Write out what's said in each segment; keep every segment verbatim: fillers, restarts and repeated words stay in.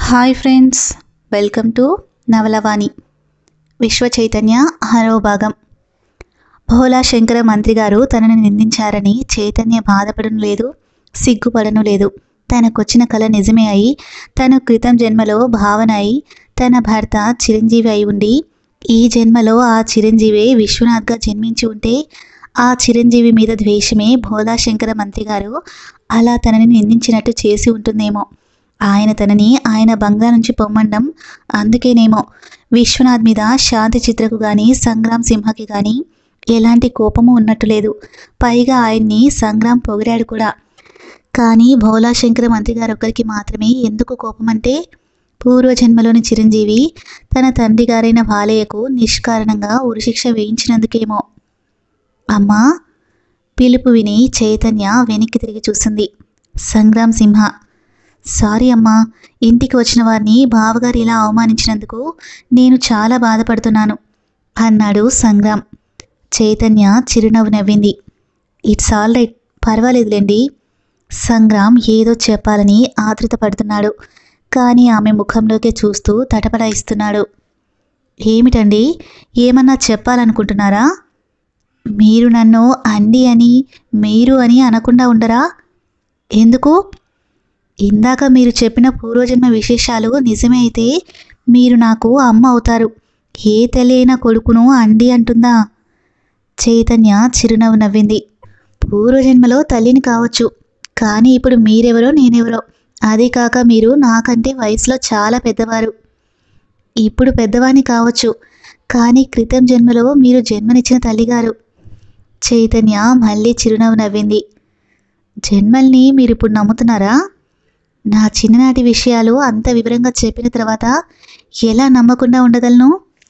Hi friends, welcome to Navalavani. Vishwa Chaitanya ఆరో భాగం. భోలా శంకర మంత్రి గారు తనని నిందించారని చైతన్య బాధపడను లేదు, సిగ్గుపడను లేదు. తనకొచ్చిన కల నిజమే అయి, తను క్రితం జన్మలో భావన అయి, తన భర్త చిరంజీవి అయి ఉండి, ఈ జన్మలో ఆ చిరంజీవే విశ్వనాథ్గా జన్మించి ఉంటే ఆ చిరంజీవి మీద ద్వేషమే భోలా శంకర మంత్రి గారు అలా తనని నిందించినట్టు చేసి ఉంటుందేమో. ఆయన తనని ఆయన బంగ్లా నుంచి పొమ్మండం అందుకేనేమో. విశ్వనాథ్ మీద శాంతి చిత్రకు కానీ సంగ్రామ్ సింహకి కానీ ఎలాంటి కోపము ఉన్నట్టు లేదు. పైగా ఆయన్ని సంగ్రామ్ పొగిడాడు కూడా. కానీ భోలా శంకర మంత్రి గారు ఒక్కరికి మాత్రమే ఎందుకు కోపం అంటే, పూర్వజన్మలోని చిరంజీవి తన తండ్రి గారైన బాలయ్యకు నిష్కారణంగా ఉరిశిక్ష వేయించినందుకేమో. అమ్మా పిలుపు విని చైతన్య వెనక్కి తిరిగి చూసింది. సంగ్రామ్ సింహ. సారీ అమ్మా, ఇంటికి వచ్చిన వారిని బావగారు ఇలా అవమానించినందుకు నేను చాలా బాధపడుతున్నాను అన్నాడు సంగ్రామ్. చైతన్య చిరునవ్వు నవ్వింది. ఇట్స్ ఆల్ రైట్, పర్వాలేదులేండి. సంగ్రామ్ ఏదో చెప్పాలని ఆతృత పడుతున్నాడు. కానీ ఆమె ముఖంలోకి చూస్తూ తటపడాయిస్తున్నాడు. ఏమిటండి, ఏమన్నా చెప్పాలనుకుంటున్నారా? మీరు నన్ను అండి అని మీరు అని అనకుండా ఉండరా? ఎందుకు? ఇందాక మీరు చెప్పిన పూర్వజన్మ విశేషాలు నిజమే అయితే మీరు నాకు అమ్మ అవుతారు. ఏ తెలియన కొడుకును అండి అంటుందా? చైతన్య చిరునవ్వు నవ్వింది. పూర్వజన్మలో తల్లిని కావచ్చు, కానీ ఇప్పుడు మీరెవరో నేనెవరో. అదే కాక మీరు నాకంటే వయసులో చాలా పెద్దవారు. ఇప్పుడు పెద్దవాణ్ణి కావచ్చు, కానీ క్రితం జన్మలో మీరు జన్మనిచ్చిన తల్లిగారు. చైతన్య మళ్ళీ చిరునవ్వు నవ్వింది. జన్మల్ని మీరిప్పుడు నమ్ముతున్నారా? నా చిన్ననాటి విషయాలు అంత వివరంగా చెప్పిన తర్వాత ఎలా నమ్మకుండా ఉండగలను?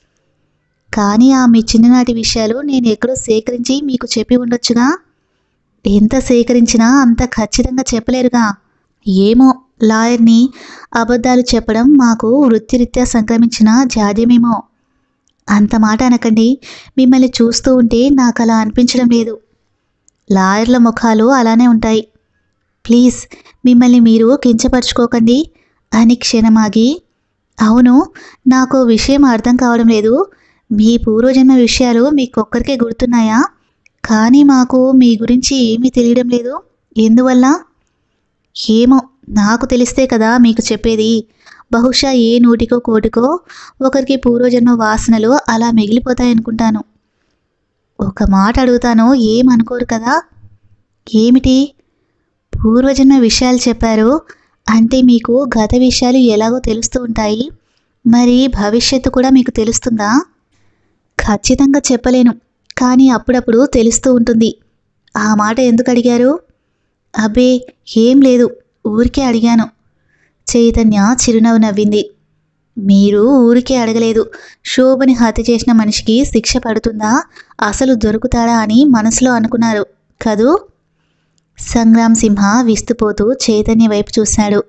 కానీ ఆ మీ చిన్ననాటి విషయాలు నేను ఎక్కడో సేకరించి మీకు చెప్పి ఉండొచ్చుగా. ఎంత సేకరించినా అంత ఖచ్చితంగా చెప్పలేరుగా. ఏమో, లాయర్ని అబద్ధాలు చెప్పడం మాకు వృత్తిరీత్యా సంక్రమించిన జాడ్యమేమో. అంత మాట అనకండి. మిమ్మల్ని చూస్తూ ఉంటే నాకు అలా అనిపించడం లేదు. లాయర్ల ముఖాలు అలానే ఉంటాయి. ప్లీజ్ మిమ్మల్ని మీరు కించపరుచుకోకండి అని క్షణమాగి, అవును, నాకు విషయం అర్థం కావడం లేదు. మీ పూర్వజన్మ విషయాలు మీకొక్కరికే గుర్తున్నాయా? కానీ మాకు మీ గురించి ఏమీ తెలియడం లేదు. ఎందువల్ల? ఏమో, నాకు తెలిస్తే కదా మీకు చెప్పేది. బహుశా ఏ నూటికో కోటికో ఒకరికి పూర్వజన్మ వాసనలు అలా మిగిలిపోతాయనుకుంటాను. ఒక మాట అడుగుతాను, ఏమనుకోరు కదా? ఏమిటి? పూర్వజన్మ విషయాలు చెప్పారు అంటే మీకు గత విషయాలు ఎలాగో తెలుస్తూ ఉంటాయి. మరి భవిష్యత్తు కూడా మీకు తెలుస్తుందా? ఖచ్చితంగా చెప్పలేను, కానీ అప్పుడప్పుడు తెలుస్తూ ఉంటుంది. ఆ మాట ఎందుకు అడిగారు? అబ్బే ఏం లేదు, ఊరికే అడిగాను. చైతన్య చిరునవ్వు నవ్వింది. మీరు ఊరికే అడగలేదు. శోభని హత్య చేసిన మనిషికి శిక్ష పడుతుందా, అసలు దొరుకుతాడా అని మనసులో అనుకున్నారు కదూ? సంగ్రామ్ సింహ విస్తుపోతూ చైతన్య వైపు చూశాడు.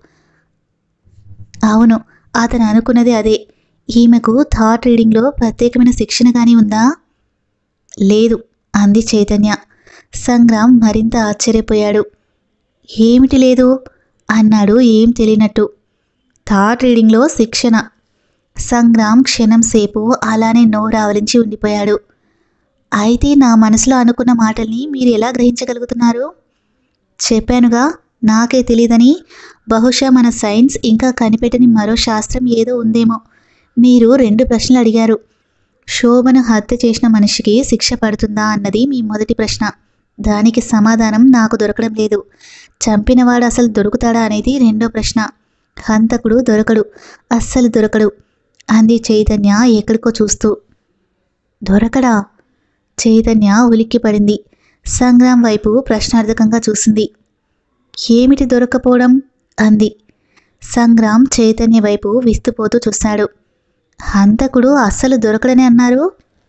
అవును, అతను అనుకున్నది అదే. ఈమెకు థాట్ రీడింగ్లో ప్రత్యేకమైన శిక్షణ కానీ ఉందా? లేదు అంది చైతన్య. సంగ్రామ్ మరింత ఆశ్చర్యపోయాడు. ఏమిటి లేదు అన్నాడు ఏం తెలియనట్టు. థాట్ రీడింగ్లో శిక్షణ. సంగ్రామ్ క్షణం సేపు అలానే నోరావరించి ఉండిపోయాడు. అయితే నా మనసులో అనుకున్న మాటల్ని మీరు ఎలా గ్రహించగలుగుతున్నారు? చెప్పానుగా, నాకే తెలీదని. బహుశా మన సైన్స్ ఇంకా కనిపెట్టని మరో శాస్త్రం ఏదో ఉందేమో. మీరు రెండు ప్రశ్నలు అడిగారు. శోభను హత్య చేసిన మనిషికి శిక్ష పడుతుందా అన్నది మీ మొదటి ప్రశ్న. దానికి సమాధానం నాకు దొరకడం లేదు. చంపినవాడు అసలు దొరుకుతాడా అనేది రెండో ప్రశ్న. హంతకుడు దొరకడు, అస్సలు దొరకడు అంది చైతన్య ఎక్కడికో చూస్తూ. దొరకడా? చైతన్య ఉలిక్కిపడింది. సంగ్రామ్ వైపు ప్రశ్నార్థకంగా చూసింది. ఏమిటి దొరకపోవడం అంది. సంగ్రామ్ చైతన్య వైపు విస్తుపోతూ చూశాడు. హంతకుడు అస్సలు దొరకడని అన్నారు.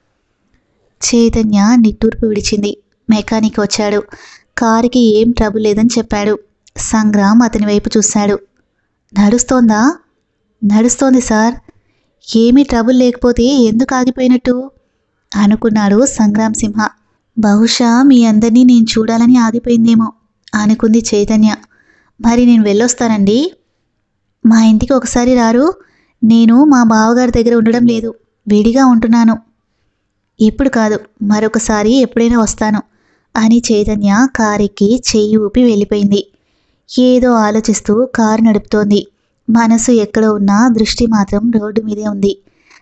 చైతన్య నిట్టూర్పు విడిచింది. మెకానిక్ వచ్చాడు. కారుకి ఏం ట్రబుల్ లేదని చెప్పాడు. సంగ్రామ్ అతని వైపు చూశాడు. నడుస్తోందా? నడుస్తోంది సార్. ఏమీ ట్రబుల్ లేకపోతే ఎందుకు ఆగిపోయినట్టు అనుకున్నాడు సంగ్రామ్ సింహ. బహుశా మీ అందరినీ నేను చూడాలని ఆగిపోయిందేమో అనుకుంది చైతన్య. మరి నేను వెళ్ళొస్తానండి. మా ఇంటికి ఒకసారి రారు? నేను మా బావగారి దగ్గర ఉండడం లేదు, విడిగా ఉంటున్నాను. ఇప్పుడు కాదు, మరొకసారి ఎప్పుడైనా వస్తాను అని చైతన్య కారెక్కి చెయ్యి ఊపి వెళ్ళిపోయింది. ఏదో ఆలోచిస్తూ కారు నడుపుతోంది. మనసు ఎక్కడో ఉన్నా దృష్టి మాత్రం రోడ్డు మీదే ఉంది.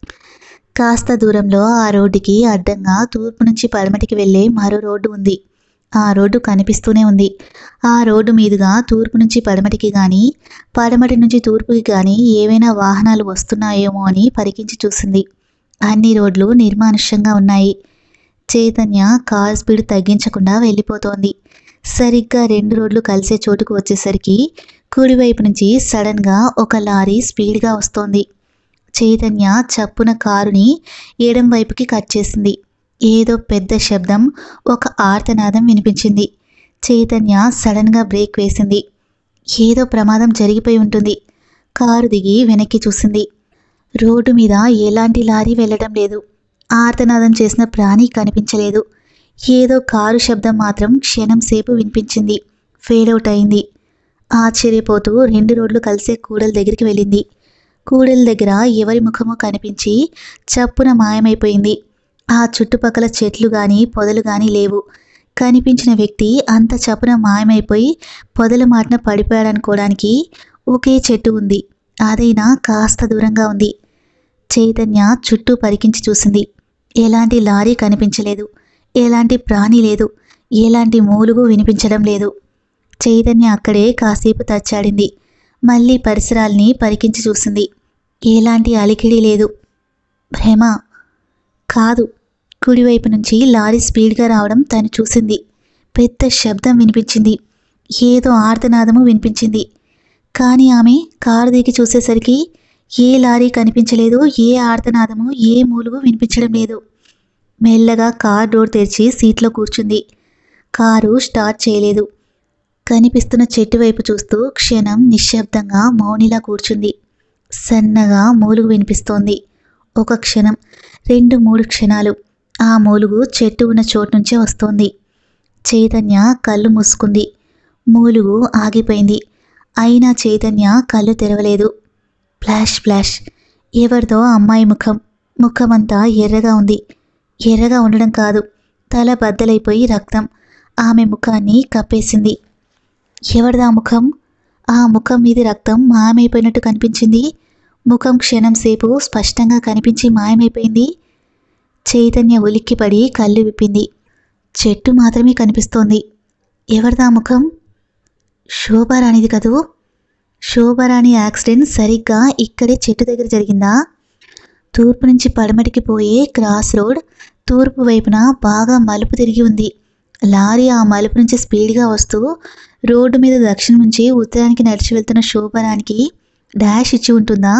కాస్త దూరంలో ఆ రోడ్డుకి అడ్డంగా తూర్పు నుంచి పడమటికి వెళ్ళే మరో రోడ్డు ఉంది. ఆ రోడ్డు కనిపిస్తూనే ఉంది. ఆ రోడ్డు మీదుగా తూర్పు నుంచి పడమటికి కానీ పడమటి నుంచి తూర్పుకి కానీ ఏవైనా వాహనాలు వస్తున్నాయేమో అని పరికించి చూసింది. అన్ని రోడ్లు నిర్మానుష్యంగా ఉన్నాయి. చైతన్య కార్ స్పీడ్ తగ్గించకుండా వెళ్ళిపోతోంది. సరిగ్గా రెండు రోడ్లు కలిసే చోటుకు వచ్చేసరికి కుడివైపు నుంచి సడన్గా ఒక లారీ స్పీడ్గా వస్తోంది. చైతన్య చప్పున కారుని ఎడం వైపుకి కట్ చేసింది. ఏదో పెద్ద శబ్దం, ఒక ఆర్తనాదం వినిపించింది. చైతన్య సడన్గా బ్రేక్ వేసింది. ఏదో ప్రమాదం జరిగిపోయి ఉంటుంది. కారు దిగి వెనక్కి చూసింది. రోడ్డు మీద ఎలాంటి లారీ వెళ్ళడం లేదు. ఆర్తనాదం చేసిన ప్రాణి కనిపించలేదు. ఏదో కారు శబ్దం మాత్రం క్షణం సేపు వినిపించింది. ఫేడౌట్ అయింది. ఆశ్చర్యపోతూ రెండు రోడ్లు కలిసే కూడలి దగ్గరికి వెళ్ళింది. కూడలి దగ్గర ఎవరి ముఖమో కనిపించి చప్పున మాయమైపోయింది. ఆ చుట్టుపక్కల చెట్లు గాని పొదలు గాని లేవు. కనిపించిన వ్యక్తి అంత చప్పున మాయమైపోయి పొదల మాటన పడిపోయాడనుకోవడానికి ఒకే చెట్టు ఉంది. అదైనా కాస్త దూరంగా ఉంది. చైతన్య చుట్టూ పరికించి చూసింది. ఎలాంటి లారీ కనిపించలేదు. ఎలాంటి ప్రాణి లేదు. ఎలాంటి మూలుగు వినిపించడం లేదు. చైతన్య అక్కడే కాసేపు తచ్చాడింది. మళ్ళీ పరిసరాల్ని పరికించి చూసింది. ఎలాంటి అలికిడి లేదు. భ్రమ కాదు. కుడివైపు నుంచి లారీ స్పీడ్గా రావడం తను చూసింది. పెద్ద శబ్దం వినిపించింది. ఏదో ఆర్తనాదము వినిపించింది. కానీ ఆమె కారు దిగి చూసేసరికి ఏ లారీ కనిపించలేదు. ఏ ఆర్తనాదము, ఏ మూలుగు వినిపించడం లేదు. మెల్లగా కార్ డోర్ తెరిచి సీట్లో కూర్చుంది. కారు స్టార్ట్ చేయలేదు. కనిపిస్తున్న చెట్టు వైపు చూస్తూ క్షణం నిశ్శబ్దంగా మౌనిలా కూర్చుంది. సన్నగా మూలుగు వినిపిస్తోంది. ఒక క్షణం, రెండు మూడు క్షణాలు ఆ మూలుగు చెట్టు ఉన్న చోటు నుంచే వస్తోంది. చైతన్య కళ్ళు మూసుకుంది. మూలుగు ఆగిపోయింది. అయినా చైతన్య కళ్ళు తెరవలేదు. Flash flash. ఎవరిదో అమ్మాయి ముఖం. ముఖమంతా ఎర్రగా ఉంది. ఎర్రగా ఉండడం కాదు, తల బద్దలైపోయి రక్తం ఆమె ముఖాన్ని కప్పేసింది. ఎవరిదా ముఖం? ఆ ముఖం మీది రక్తం మాయమైపోయినట్టు కనిపించింది. ముఖం క్షణం సేపు స్పష్టంగా కనిపించి మాయమైపోయింది. చైతన్య ఉలిక్కిపడి కళ్ళు విప్పింది. చెట్టు మాత్రమే కనిపిస్తోంది. ఎవరిదా ముఖం? శోభారాణిది కదూ. శోభారాణి యాక్సిడెంట్ సరిగ్గా ఇక్కడే చెట్టు దగ్గర జరిగిందా? తూర్పు నుంచి పడమటికి పోయే క్రాస్ రోడ్ తూర్పు వైపున బాగా మలుపు తిరిగి ఉంది. లారీ ఆ మలుపు నుంచి స్పీడ్గా వస్తూ రోడ్డు మీద దక్షిణం నుంచి ఉత్తరానికి నడిచి వెళ్తున్న శోభారానికి డాష్ ఇచ్చి ఉంటుందా?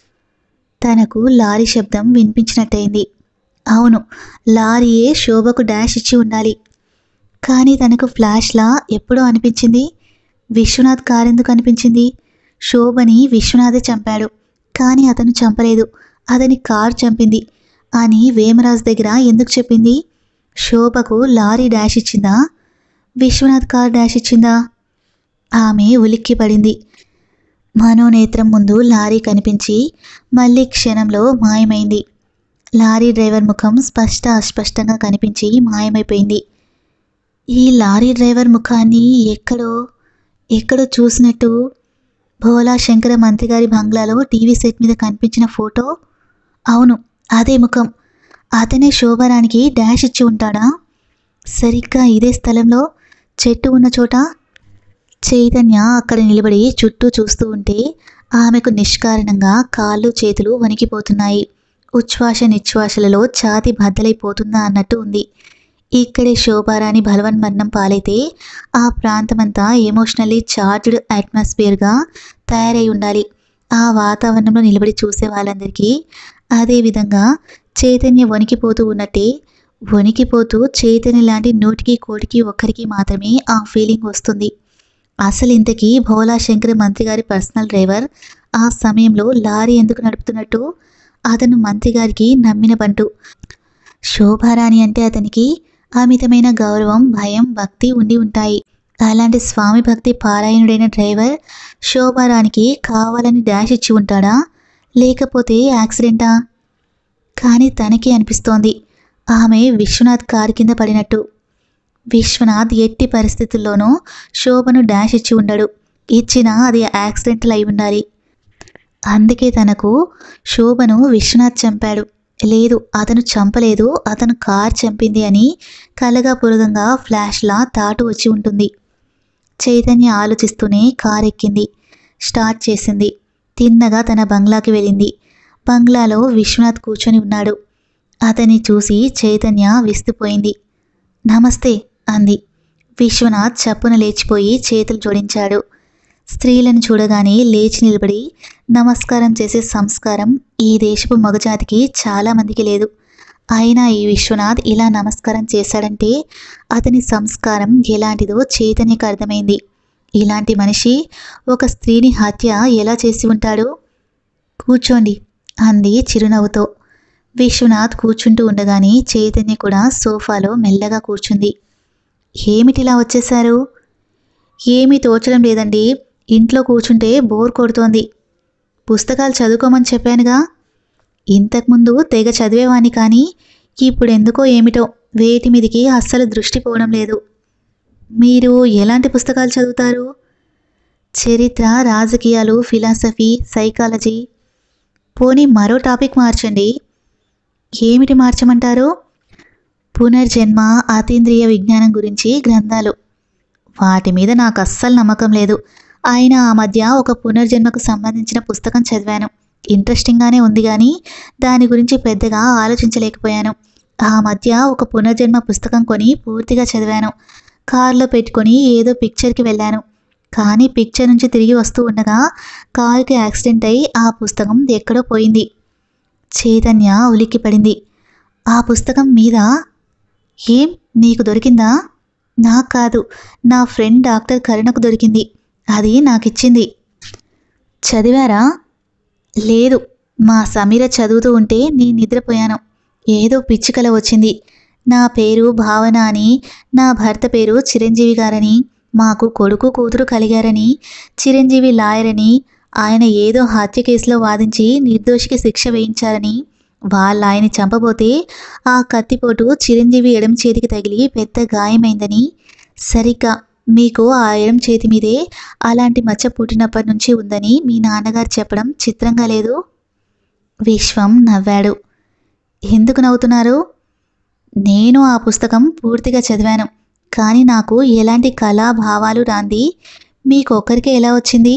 తనకు లారీ శబ్దం వినిపించినట్టయింది. అవును, లారీయే శోభకు డాష్ ఇచ్చి ఉండాలి. కానీ తనకు ఫ్లాష్లా ఎప్పుడో అనిపించింది. విశ్వనాథ్ కారెందుకు అనిపించింది? శోభని విశ్వనాథే చంపాడు, కానీ అతను చంపలేదు, అతని కారు చంపింది అని వేమరాజు దగ్గర ఎందుకు చెప్పింది? శోభకు లారీ డాష్ ఇచ్చిందా? విశ్వనాథ్ కార్ డాష్ ఇచ్చిందా? ఆమె ఉలిక్కి పడింది. మనోనేత్రం ముందు లారీ కనిపించి మళ్ళీ క్షణంలో మాయమైంది. లారీ డ్రైవర్ ముఖం స్పష్ట అస్పష్టంగా కనిపించి మాయమైపోయింది. ఈ లారీ డ్రైవర్ ముఖాన్ని ఎక్కడో ఎక్కడో చూసినట్టు. భోలా శంకర మంత్రి గారి బంగ్లాలో టీవీ సెట్ మీద కనిపించిన ఫోటో. అవును, అదే ముఖం. అతనే శోభారానికి డాష్ ఇచ్చి ఉంటాడా? సరిగ్గా ఇదే స్థలంలో చెట్టు ఉన్న చోట. చైతన్య అక్కడ నిలబడి చుట్టూ చూస్తూ ఉంటే ఆమెకు నిష్కారణంగా కాళ్ళు చేతులు వణికిపోతున్నాయి. ఉచ్ఛ్వాస నిశ్వాసలలో ఛాతి బద్దలైపోతుందా అన్నట్టు ఉంది. ఇక్కడే శోభారాణి బలవన్మరణం పాలైతే ఆ ప్రాంతమంతా ఎమోషనల్లీ చార్జ్డ్ అట్మాస్ఫియర్గా తయారై ఉండాలి. ఆ వాతావరణంలో నిలబడి చూసే వాళ్ళందరికీ అదేవిధంగా చైతన్య వణికిపోతూ ఉన్నట్టే వణికిపోతూ చైతన్య లాంటి నూటికి కోటికి ఒక్కరికి మాత్రమే ఆ ఫీలింగ్ వస్తుంది. అసలు ఇంతకీ భోలా శంకర్ మంత్రి గారి పర్సనల్ డ్రైవర్ ఆ సమయంలో లారీ ఎందుకు నడుపుతున్నట్టు? అతను మంత్రి గారికి నమ్మిన బంటు. శోభారాణి అంటే అతనికి అమితమైన గౌరవం, భయం, భక్తి ఉండి ఉంటాయి. అలాంటి స్వామి భక్తి పారాయణుడైన డ్రైవర్ శోభారానికి కావాలని డాష్ ఇచ్చి ఉంటాడా, లేకపోతే యాక్సిడెంటా? కానీ తనకి అనిపిస్తోంది ఆమె విశ్వనాథ్ కారు కింద పడినట్టు. విశ్వనాథ్ ఎట్టి పరిస్థితుల్లోనూ శోభను డాష్ ఇచ్చి ఉండడు. ఇచ్చినా అది యాక్సిడెంటల్ అయి ఉండాలి. అందుకే తనకు శోభను విశ్వనాథ్ చంపాడు, లేదు అతను చంపలేదు, అతను కార్ చంపింది అని కలగా పులగంగా ఫ్లాష్లా తాటు వచ్చి ఉంటుంది. చైతన్య ఆలోచిస్తూనే కార్ ఎక్కింది, స్టార్ట్ చేసింది. తిన్నగా తన బంగ్లాకి వెళ్ళింది. బంగ్లాలో విశ్వనాథ్ కూర్చొని ఉన్నాడు. అతన్ని చూసి చైతన్య విస్తుపోయింది. నమస్తే అంది. విశ్వనాథ్ చప్పున లేచిపోయి చేతులు జోడించాడు. స్త్రీలను చూడగానే లేచి నిలబడి నమస్కారం చేసే సంస్కారం ఈ దేశపు మగజాతికి చాలామందికి లేదు. అయినా ఈ విశ్వనాథ్ ఇలా నమస్కారం చేశాడంటే అతని సంస్కారం ఎలాంటిదో చైతన్యకు అర్థమైంది. ఇలాంటి మనిషి ఒక స్త్రీని హత్య ఎలా చేసి ఉంటాడు? కూర్చోండి అంది చిరునవ్వుతో. విశ్వనాథ్ కూర్చుంటూ ఉండగానే చైతన్య కూడా సోఫాలో మెల్లగా కూర్చుంది. ఏమిటిలా వచ్చేశారు? ఏమీ తోచడం లేదండి, ఇంట్లో కూర్చుంటే బోర్ కొడుతోంది. పుస్తకాలు చదువుకోమని చెప్పానుగా. ఇంతకుముందు తెగ చదివేవాణ్ణి, కానీ ఇప్పుడెందుకో ఏమిటో వేటి మీదికి అస్సలు దృష్టి పోవడం లేదు. మీరు ఎలాంటి పుస్తకాలు చదువుతారు? చరిత్ర, రాజకీయాలు, ఫిలాసఫీ, సైకాలజీ. పోనీ మరో టాపిక్ మార్చండి. ఏమిటి మార్చమంటారు? పునర్జన్మ, అతీంద్రియ విజ్ఞానం గురించి గ్రంథాలు. వాటి మీద నాకు అస్సలు నమ్మకం లేదు. అయినా ఆ మధ్య ఒక పునర్జన్మకు సంబంధించిన పుస్తకం చదివాను. ఇంట్రెస్టింగ్గానే ఉంది, కానీ దాని గురించి పెద్దగా ఆలోచించలేకపోయాను. ఆ మధ్య ఒక పునర్జన్మ పుస్తకం కొని పూర్తిగా చదివాను. కారులో పెట్టుకొని ఏదో పిక్చర్కి వెళ్ళాను. కానీ పిక్చర్ నుంచి తిరిగి వస్తూ ఉండగా కారుకి యాక్సిడెంట్ అయి ఆ పుస్తకం ఎక్కడో పోయింది. చైతన్య ఉలిక్కిపడింది. ఆ పుస్తకం మీద? ఏం, నీకు దొరికిందా? నాకు కాదు, నా ఫ్రెండ్ డాక్టర్ కరుణకు దొరికింది. అది నాకిచ్చింది. చదివారా? లేదు, మా సమీర చదువుతూ ఉంటే నేను నిద్రపోయాను. ఏదో పిచ్చుకల వచ్చింది. నా పేరు భావన అని, నా భర్త పేరు చిరంజీవి గారని, మాకు కొడుకు కూతురు కలిగారని, చిరంజీవి లాయర్ అని, ఆయన ఏదో హత్య కేసులో వాదించి నిర్దోషికి శిక్ష వేయించారని, వాళ్ళ ఆయన చంపబోతే ఆ కత్తిపోటు చిరంజీవి ఎడమ చేతికి తగిలి పెద్ద గాయమైందని, సరిగ్గా మీకు ఆ ఎడమ చేతి మీదే అలాంటి మచ్చ పుట్టినప్పటి నుంచి ఉందని మీ నాన్నగారు చెప్పడం చిత్రంగా లేదు? విశ్వం నవ్వాడు. ఎందుకు నవ్వుతున్నారు? నేను ఆ పుస్తకం పూర్తిగా చదివాను, కానీ నాకు ఎలాంటి కళా భావాలు రాంది. మీకు ఒక్కరికే ఎలా వచ్చింది?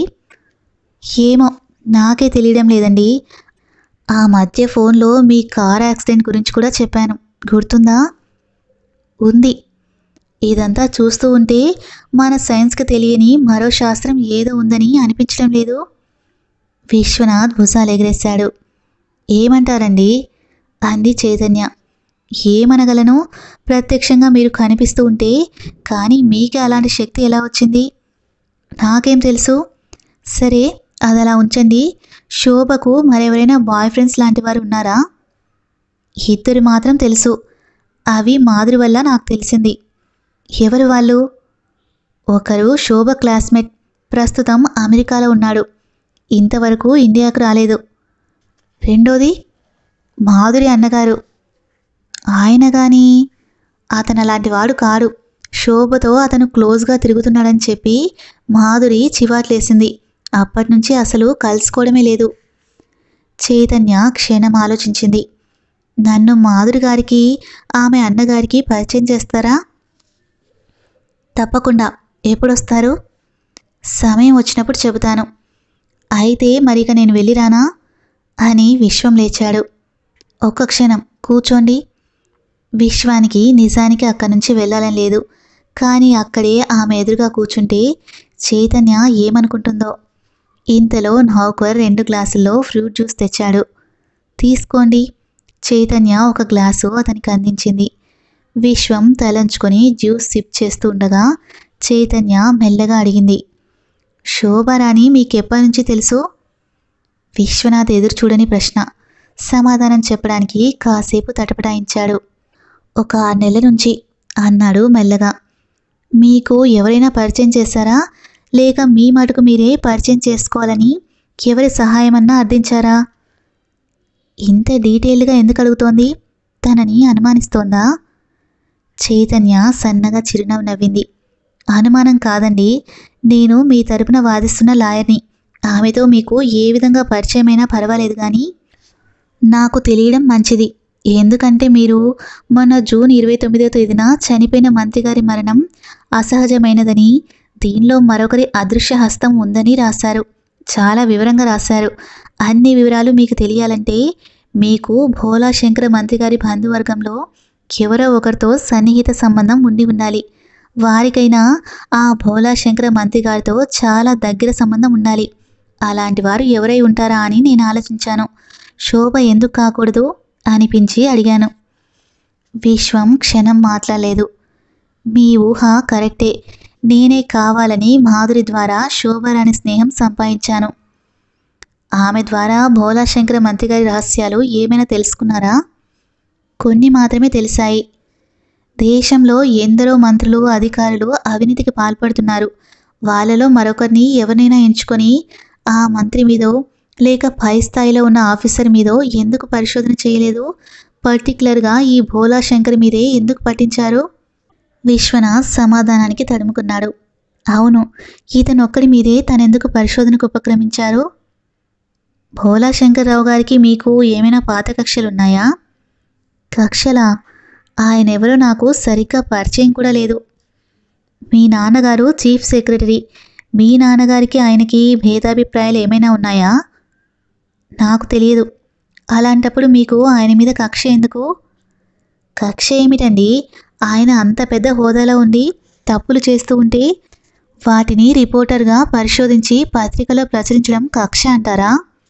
ఏమో నాకే తెలియడం లేదండి. ఆ మధ్య ఫోన్లో మీ కార్ యాక్సిడెంట్ గురించి కూడా చెప్పాను, గుర్తుందా? ఉంది. ఇదంతా చూస్తూ ఉంటే మన సైన్స్కి తెలియని మరో శాస్త్రం ఏదో ఉందని అనిపించడం లేదు. విశ్వనాథ్ భుజాలు ఎగరేశాడు. ఏమంటారండి అంది చైతన్య. ఏమనగలను? ప్రత్యక్షంగా మీరు కనిపిస్తూ ఉంటే, కానీ మీకే అలాంటి శక్తి ఎలా వచ్చింది? నాకేం తెలుసు. సరే, అది అలా ఉంచండి. శోభకు మరెవరైనా బాయ్ ఫ్రెండ్స్ లాంటి వారు ఉన్నారా? ఇద్దరు మాత్రం తెలుసు. అవి మాధురి వల్ల నాకు తెలిసింది. ఎవరు వాళ్ళు? ఒకరు శోభ క్లాస్మేట్, ప్రస్తుతం అమెరికాలో ఉన్నాడు, ఇంతవరకు ఇండియాకు రాలేదు. రెండోది మాధురి అన్నగారు. ఆయన కానీ అతను అలాంటి వాడు కాడు. శోభతో అతను క్లోజ్గా తిరుగుతున్నాడని చెప్పి మాధురి చివాట్లేసింది. అప్పటి నుంచి అసలు కలుసుకోవడమే లేదు. చైతన్య క్షణం ఆలోచించింది. నన్ను మాధురి గారికి, ఆమె అన్నగారికి పరిచయం చేస్తారా? తప్పకుండా. ఎప్పుడొస్తారు? సమయం వచ్చినప్పుడు చెబుతాను. అయితే మరిక నేను వెళ్ళిరానా అని విశ్వం లేచాడు. ఒక్క క్షణం కూర్చోండి. విశ్వానికి నిజానికి అక్కడి నుంచి వెళ్ళాలని లేదు, కానీ అక్కడే ఆమె ఎదురుగా కూర్చుంటే చైతన్య ఏమనుకుంటుందో. ఇంతలో నౌకర్ రెండు గ్లాసుల్లో ఫ్రూట్ జ్యూస్ తెచ్చాడు. తీసుకోండి. చైతన్య ఒక గ్లాసు అతనికి అందించింది. విశ్వం తలంచుకొని జ్యూస్ సిప్ చేస్తూ ఉండగా చైతన్య మెల్లగా అడిగింది, శోభారాణి మీకెప్పటి నుంచి తెలుసు? విశ్వనాథ్ ఎదురు చూడని ప్రశ్న. సమాధానం చెప్పడానికి కాసేపు తటపటాయించాడు. ఒక ఆరు నెలల నుంచి అన్నాడు మెల్లగా. మీకు ఎవరైనా పరిచయం చేశారా, లేక మీ మటుకు మీరే పరిచయం చేసుకోవాలని ఎవరి సహాయమన్నా అర్థించారా? ఇంత డీటెయిల్గా ఎందుకు అడుగుతోంది? తనని అనుమానిస్తోందా? చైతన్య సన్నగా చిరునవ్వు నవ్వింది. అనుమానం కాదండి, నేను మీ తరపున వాదిస్తున్న లాయర్ని. ఆమెతో మీకు ఏ విధంగా పరిచయమైనా పర్వాలేదు, కానీ నాకు తెలియడం మంచిది. ఎందుకంటే మీరు మొన్న జూన్ ఇరవై తొమ్మిదవ తేదీన చనిపోయిన మంత్రిగారి మరణం అసహజమైనదని, దీనిలో మరొకరి అదృశ్య హస్తం ఉందని రాశారు. చాలా వివరంగా రాశారు. అన్ని వివరాలు మీకు తెలియాలంటే మీకు భోలా శంకర మంత్రిగారి బంధువర్గంలో ఎవరో ఒకరితో సన్నిహిత సంబంధం ఉండి ఉండాలి. వారికైనా ఆ భోలా శంకర మంత్రిగారితో చాలా దగ్గర సంబంధం ఉండాలి. అలాంటి వారు ఎవరై ఉంటారా అని నేను ఆలోచించాను. శోభ ఎందుకు కాకూడదు అనిపించి అడిగాను. విశ్వం క్షణం మాట్లాడలేదు. మీ ఊహ కరెక్టే. నేనే కావాలని మాధురి ద్వారా శోభరాణి స్నేహం సంపాదించాను. ఆమె ద్వారా భోలా శంకర మంత్రిగారి రహస్యాలు ఏమైనా తెలుసుకున్నారా? కొన్ని మాత్రమే తెలిసాయి. దేశంలో ఎందరో మంత్రులు, అధికారులు అవినీతికి పాల్పడుతున్నారు. వాళ్ళలో మరొకరిని ఎవరినైనా ఎంచుకొని ఆ మంత్రి మీదో లేక పై స్థాయిలో ఉన్న ఆఫీసర్ మీదో ఎందుకు పరిశోధన చేయలేదు? పర్టికులర్గా ఈ భోలా శంకర్ మీదే ఎందుకు పట్టించారు? విశ్వనాథ్ సమాధానానికి తడుముకున్నాడు. అవును, ఇతనొక్కడి మీదే తనెందుకు పరిశోధనకు ఉపక్రమించారు? భోలా శంకర్రావు గారికి మీకు ఏమైనా పాత కక్షలున్నాయా? కక్షలా? ఆయనెవరో నాకు సరిగ్గా పరిచయం కూడా లేదు. మీ నాన్నగారు చీఫ్ సెక్రటరీ. మీ నాన్నగారికి ఆయనకి భేదాభిప్రాయాలు ఏమైనా ఉన్నాయా? నాకు తెలియదు. అలాంటప్పుడు మీకు ఆయన మీద కక్ష ఎందుకు? కక్ష ఏమిటండి? ఆయన అంత పెద్ద హోదాలో ఉండి తప్పులు చేస్తూ ఉంటే వాటిని రిపోర్టర్గా పరిశోధించి పత్రికలో ప్రచురించడం కక్ష అంటారా?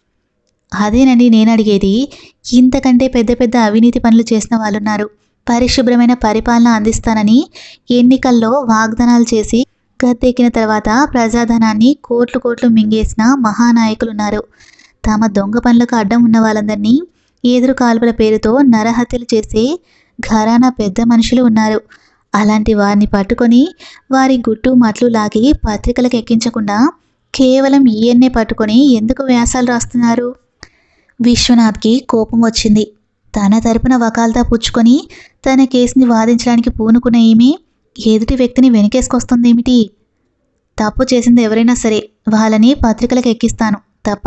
అదేనండి నేను అడిగేది. ఇంతకంటే పెద్ద పెద్ద అవినీతి పనులు చేసిన వాళ్ళున్నారు. పరిశుభ్రమైన పరిపాలన అందిస్తానని ఎన్నికల్లో వాగ్దానాలు చేసి గద్దెక్కిన తర్వాత ప్రజాధనాన్ని కోట్లు కోట్లు మింగేసిన మహానాయకులున్నారు. తమ దొంగ పనులకు అడ్డం ఉన్న వాళ్ళందరినీ ఎదురు కాల్పుల పేరుతో నరహత్యలు చేసే ఘరానా పెద్ద మనుషులు ఉన్నారు. అలాంటి వారిని పట్టుకొని వారి గుట్టు మట్లు లాగి పత్రికలకు ఎక్కించకుండా కేవలం ఈయన్నే పట్టుకొని ఎందుకు వ్యాసాలు రాస్తున్నారు? విశ్వనాథ్కి కోపం వచ్చింది. తన తరపున వకాల్తా పుచ్చుకొని తన కేసుని వాదించడానికి పూనుకున్న ఈమె ఎదుటి వ్యక్తిని వెనకేసుకొస్తుందేమిటి? తప్పు చేసింది ఎవరైనా సరే వాళ్ళని పత్రికలకు ఎక్కిస్తాను. తప్ప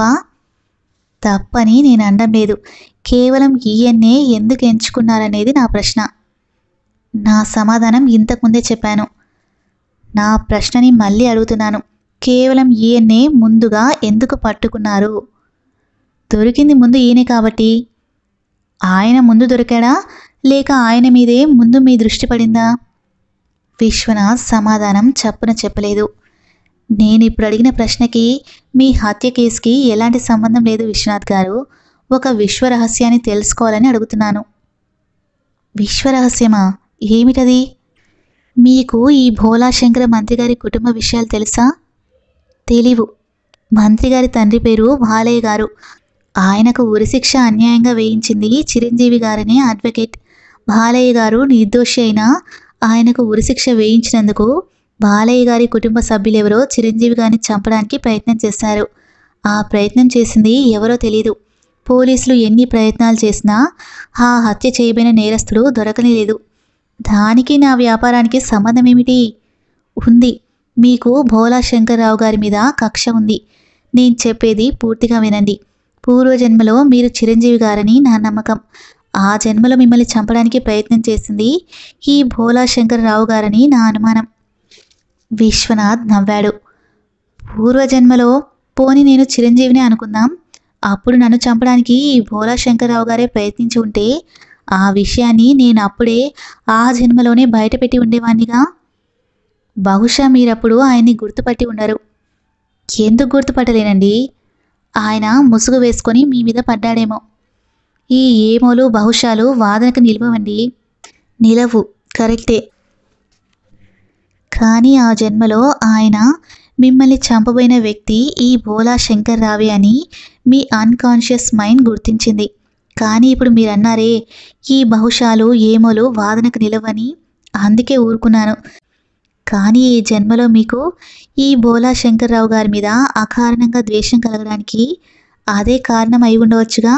తప్పని నేను అనడం లేదు. కేవలం ఈయన్నే ఎందుకు ఎంచుకున్నారనేది నా ప్రశ్న. నా సమాధానం ఇంతకుముందే చెప్పాను. నా ప్రశ్నని మళ్ళీ అడుగుతున్నాను. కేవలం ఈయన్నే ముందుగా ఎందుకు పట్టుకున్నారు? దొరికింది ముందు ఈయనే కాబట్టి. ఆయన ముందు దొరికాడా, లేక ఆయన మీదే ముందు మీ దృష్టి పడిందా? విశ్వనాథ్ సమాధానం చప్పున చెప్పలేదు. నేను ఇప్పుడు అడిగిన ప్రశ్నకి మీ హత్య కేసుకి ఎలాంటి సంబంధం లేదు విశ్వనాథ్ గారు. ఒక విశ్వరహస్యాన్ని తెలుసుకోవాలని అడుగుతున్నాను. విశ్వరహస్యమా? ఏమిటది? మీకు ఈ భోలా శంకర మంత్రిగారి కుటుంబ విషయాలు తెలుసా? తెలీవు. మంత్రిగారి తండ్రి పేరు బాలయ్య గారు. ఆయనకు ఉరిశిక్ష అన్యాయంగా వేయించింది చిరంజీవి గారనే అడ్వకేట్. బాలయ్య గారు నిర్దోషి అయినా ఆయనకు ఉరిశిక్ష వేయించినందుకు బాలయ్య గారి కుటుంబ సభ్యులెవరో చిరంజీవి గారిని చంపడానికి ప్రయత్నం చేశారు. ఆ ప్రయత్నం చేసింది ఎవరో తెలీదు. పోలీసులు ఎన్ని ప్రయత్నాలు చేసినా ఆ హత్య చేయబడిన నేరస్తుడు దొరకలేదు. దానికి నా వ్యాపారానికి సంబంధం ఏమిటి? ఉంది. మీకు భోలా శంకర్రావు గారి మీద కక్ష ఉంది. నేను చెప్పేది పూర్తిగా వినండి. పూర్వజన్మలో మీరు చిరంజీవి గారని నా నమ్మకం. ఆ జన్మలో మిమ్మల్ని చంపడానికి ప్రయత్నం చేసింది ఈ భోలా శంకర్రావు గారని నా అనుమానం. విశ్వనాథ్ నవ్వాడు. పూర్వజన్మలో పోని నేను చిరంజీవిని అనుకుందాం. అప్పుడు నన్ను చంపడానికి ఈ భోలా శంకర్రావు గారే ప్రయత్నించి ఉంటే ఆ విషయాన్ని నేను అప్పుడే ఆ జన్మలోనే బయటపెట్టి ఉండేవాణ్ణిగా. బహుశా మీరప్పుడు ఆయన్ని గుర్తుపట్టి ఉండరు. ఎందుకు గుర్తుపట్టలేనండి? ఆయన ముసుగు వేసుకొని మీ మీద పడ్డాడేమో. ఈ ఏమోలు బహుశాలు వాదనకు నిలవండి. నిలవు, కరెక్టే. కానీ ఆ జన్మలో ఆయన మిమ్మల్ని చంపబోయిన వ్యక్తి ఈ భోలా శంకర్రావే అని మీ అన్కాన్షియస్ మైండ్ గుర్తించింది. కానీ ఇప్పుడు మీరు అన్నారే ఈ బహుశాలు ఏమోలు వాదనకు నిలవని, అందుకే ఊరుకున్నాను. కానీ ఈ జన్మలో మీకు ఈ బోలా శంకర్రావు గారి మీద అకారణంగా ద్వేషం కలగడానికి అదే కారణం అయి ఉండవచ్చుగా.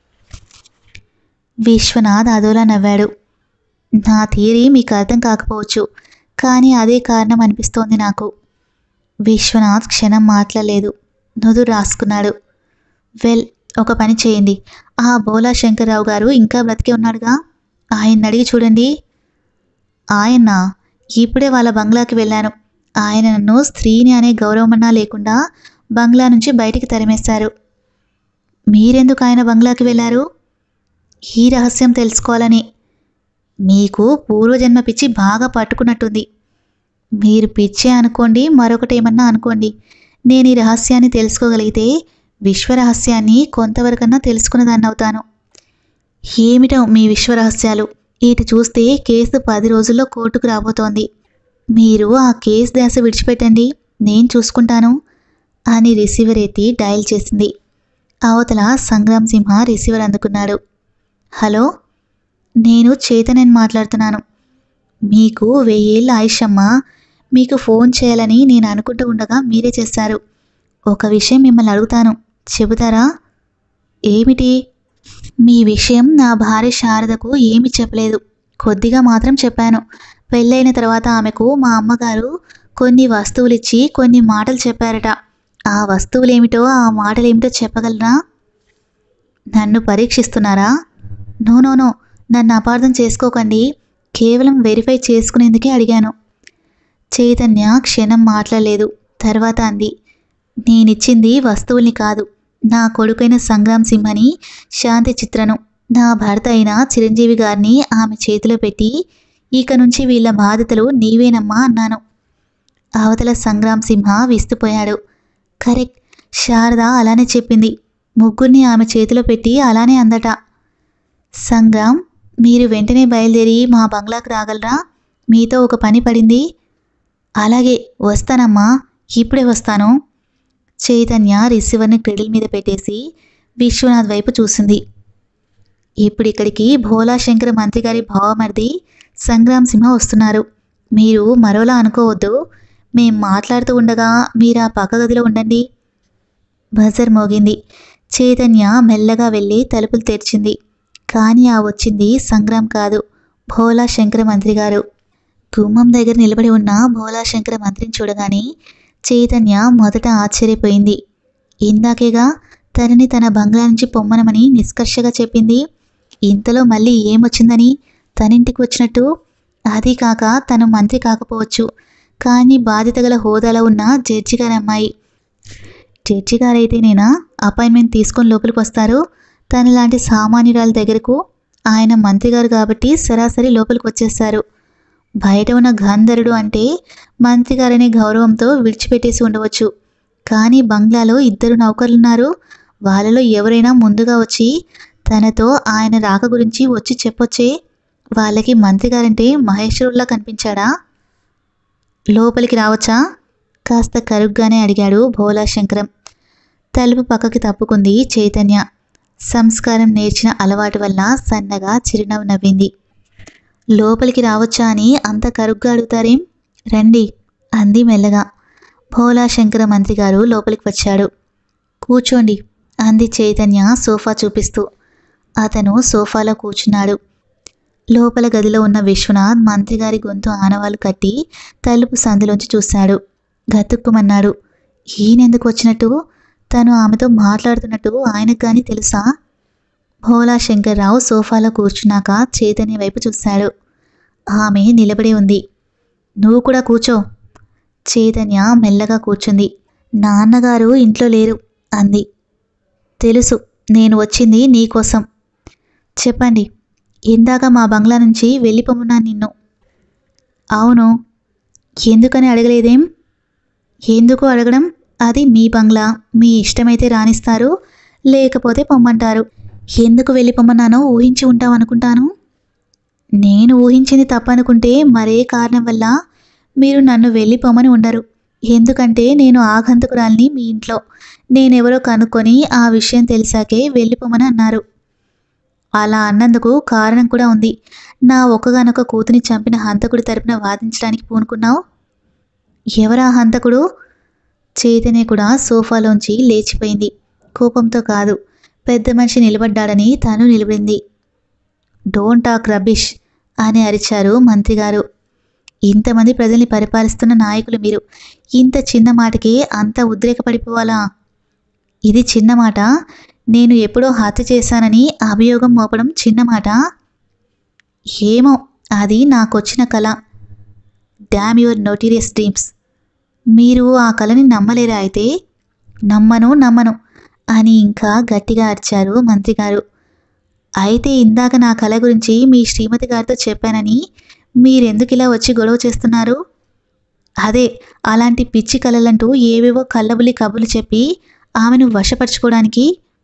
విశ్వనాథ్ అదోలా నవ్వాడు. నా థియరీ మీకు అర్థం కాకపోవచ్చు, కానీ అదే కారణం అనిపిస్తోంది నాకు. విశ్వనాథ్ క్షణం మాట్లాడలేదు, నుదురు రాసుకున్నాడు. వెల్, ఒక పని చేయండి. ఆ బోలా శంకర్రావు గారు ఇంకా బ్రతికే ఉన్నాడుగా, ఆయన్ని అడిగి చూడండి. ఆయన ఇప్పుడే వాళ్ళ బంగ్లాకి వెళ్ళాను. ఆయన నన్ను స్త్రీని అనే గౌరవమన్నా లేకుండా బంగ్లా నుంచి బయటికి తరిమేశారు. మీరెందుకు ఆయన బంగ్లాకి వెళ్ళారు? ఈ రహస్యం తెలుసుకోవాలని. మీకు పూర్వజన్మ పిచ్చి బాగా పట్టుకున్నట్టుంది. మీరు పిచ్చే అనుకోండి, మరొకటేమన్నా అనుకోండి, నేను ఈ రహస్యాన్ని తెలుసుకోగలిగితే విశ్వరహస్యాన్ని కొంతవరకన్నా తెలుసుకున్నదాన్ని అవుతాను. ఏమిటో మీ విశ్వరహస్యాలు? ఇటు చూస్తే కేసు పది రోజుల్లో కోర్టుకు రాబోతోంది. మీరు ఆ కేసు దశ విడిచిపెట్టండి, నేను చూసుకుంటాను అని రిసీవర్ ఎత్తి డయల్ చేసింది. అవతల సంగ్రామ్ సింహ రిసీవర్ అందుకున్నాడు. హలో, నేను చైతన్యని మాట్లాడుతున్నాను. మీకు వెయ్యేళ్ళ ఆయుషమ్మా. మీకు ఫోన్ చేయాలని నేను అనుకుంటూ ఉండగా మీరే చేశారు. ఒక విషయం మిమ్మల్ని అడుగుతాను, చెబుతారా? ఏమిటి? మీ విషయం నా భార్య శారదకు ఏమి చెప్పలేదు, కొద్దిగా మాత్రం చెప్పాను. పెళ్ళైన తర్వాత ఆమెకు మా అమ్మగారు కొన్ని వస్తువులు ఇచ్చి కొన్ని మాటలు చెప్పారట. ఆ వస్తువులేమిటో ఆ మాటలేమిటో చెప్పగలరా? నన్ను పరీక్షిస్తున్నారా? నో నో నో నన్ను అపార్థం చేసుకోకండి, కేవలం వెరిఫై చేసుకునేందుకే అడిగాను. చైతన్య క్షణం మాట్లాడలేదు. తర్వాత అంది, నేనిచ్చింది వస్తువుల్ని కాదు, నా కొడుకైన సంగ్రామ్ సింహని శాంతి చిత్రను, నా భర్త అయిన చిరంజీవి గారిని ఆమె చేతిలో పెట్టి ఇక నుంచి వీళ్ళ బాధ్యతలు నీవేనమ్మా అన్నాను. అవతల సంగ్రామ్ సింహ విస్తుపోయాడు. కరెక్ట్, శారద అలానే చెప్పింది. ముగ్గురిని ఆమె చేతిలో పెట్టి అలానే అందట. సంగ్రామ్, మీరు వెంటనే బయలుదేరి మా బంగ్లాకు రాగలరా? మీతో ఒక పని పడింది. అలాగే, వస్తానమ్మా, ఇప్పుడే వస్తాను. చైతన్య రిసీవర్ని క్రెడిల్ మీద పెట్టేసి విశ్వనాథ్ వైపు చూసింది. ఇప్పుడు ఇక్కడికి భోలా శంకర మంత్రి గారి భావమర్ది సంగ్రామ్ సింహ వస్తున్నారు. మీరు మరోలా అనుకోవద్దు. మేం మాట్లాడుతూ ఉండగా మీరు ఆ పక్క గదిలో ఉండండి. బజర్ మోగింది. చైతన్య మెల్లగా వెళ్ళి తలుపులు తెరిచింది. కానీ ఆ వచ్చింది సంగ్రామ్ కాదు, భోలా శంకర మంత్రి గారు. గుమ్మం దగ్గర నిలబడి ఉన్న భోలా శంకర మంత్రిని చూడగానే చైతన్య మొదట ఆశ్చర్యపోయింది. ఇందాకేగా తనని తన బంగ్లా నుంచి పొమ్మనమని నిష్కర్షగా చెప్పింది. ఇంతలో మళ్ళీ ఏమొచ్చిందని తనింటికి వచ్చినట్టు? అది కాక తను మంత్రి కాకపోవచ్చు, కానీ బాధ్యత గల హోదాలో ఉన్న జడ్జి గారి అమ్మాయి. జడ్జి గారైతేనేనా అపాయింట్మెంట్ తీసుకొని లోపలికి వస్తారు? తనలాంటి సామాన్యురాల దగ్గరకు ఆయన మంత్రి గారు కాబట్టి సరాసరి లోపలికి వచ్చేస్తారు. బయట ఉన్న గంధర్వుడు అంటే మంత్రి గారనే గౌరవంతో విడిచిపెట్టేసి ఉండవచ్చు, కానీ బంగ్లాలో ఇద్దరు నౌకర్లున్నారు. వాళ్ళలో ఎవరైనా ముందుగా వచ్చి తనతో ఆయన రాక గురించి వచ్చి చెప్పొచ్చే. వాళ్ళకి మంత్రి గారంటే మహేశ్వరుల్లా కనిపించాడా? లోపలికి రావచ్చా? కాస్త కరుగ్గానే అడిగాడు భోలా శంకరం. తలుపు పక్కకి తప్పుకుంది చైతన్య. సంస్కారం నేర్చిన అలవాటు వల్ల సన్నగా చిరునవ్వు నవ్వింది. లోపలికి రావచ్చా అని అంత కరుగ్గా అడుగుతారేం? రండి అంది మెల్లగా. భోలా శంకర మంత్రి గారు లోపలికి వచ్చాడు. కూర్చోండి అంది చైతన్య సోఫా చూపిస్తూ. అతను సోఫాలో కూర్చున్నాడు. లోపల గదిలో ఉన్న విశ్వనాథ్ మంత్రిగారి గొంతు ఆనవాలు కట్టి తలుపు సందులోంచి చూశాడు. గతుక్కుమన్నాడు. ఈయనెందుకు వచ్చినట్టు? తను ఆమెతో మాట్లాడుతున్నట్టు ఆయనకు కానీ తెలుసా? భోలా శంకర్రావు సోఫాలో కూర్చున్నాక చైతన్య వైపు చూశాడు. ఆమె నిలబడి ఉంది. నువ్వు కూడా కూర్చో. చైతన్య మెల్లగా కూర్చుంది. నాన్నగారు ఇంట్లో లేరు అంది. తెలుసు, నేను వచ్చింది నీకోసం. చెప్పండి. ఇందాక మా బంగ్లా నుంచి వెళ్ళిపోమన్నాను నిన్ను. అవును. ఎందుకని అడగలేదేం? ఎందుకు అడగడం? అది మీ బంగ్లా, మీ ఇష్టమైతే రాణిస్తారు, లేకపోతే పొమ్మంటారు. ఎందుకు వెళ్ళిపోమన్నానో ఊహించి ఉంటామనుకుంటాను. నేను ఊహించింది తప్పనుకుంటే మరే కారణం వల్ల మీరు నన్ను వెళ్ళిపోమని ఉండరు. ఎందుకంటే నేను ఆగంతుకురాల్ని మీ ఇంట్లో. నేనెవరో కనుక్కొని ఆ విషయం తెలిసాకే వెళ్ళిపోమని అన్నారు. అలా అన్నందుకు కారణం కూడా ఉంది. నా ఒక్కగానొక్క కూతుని చంపిన హంతకుడి తరపున వాదించడానికి పూనుకున్నావు. ఎవరా హంతకుడు? చైతన్య కూడా సోఫాలోంచి లేచిపోయింది. కోపంతో కాదు, పెద్ద మనిషి నిలబడ్డాడని తను నిలబడింది. డోంట్ టాక్ రబిష్ అని అరిచారు మంత్రిగారు. ఇంతమంది ప్రజల్ని పరిపాలిస్తున్న నాయకులు మీరు ఇంత చిన్న మాటకి అంత ఉద్రేకపడిపోవాలా? ఇది చిన్న మాట? నేను ఎప్పుడో హత్య చేశానని అభియోగం మోపడం చిన్న మాట? ఏమో, అది నాకొచ్చిన కళ. Damn your notorious dreams. మీరు ఆ కళని నమ్మలేరా అయితే? నమ్మను నమ్మను అని ఇంకా గట్టిగా అరిచారు మంత్రిగారు. అయితే ఇందాక నా కళ గురించి మీ శ్రీమతి గారితో చెప్పానని మీరెందుకు ఇలా వచ్చి గొడవ చేస్తున్నారు? అదే, అలాంటి పిచ్చి కళలంటూ ఏవేవో కళ్ళబుల్లి కబుర్లు చెప్పి ఆమెను వశపరచుకోవడానికి.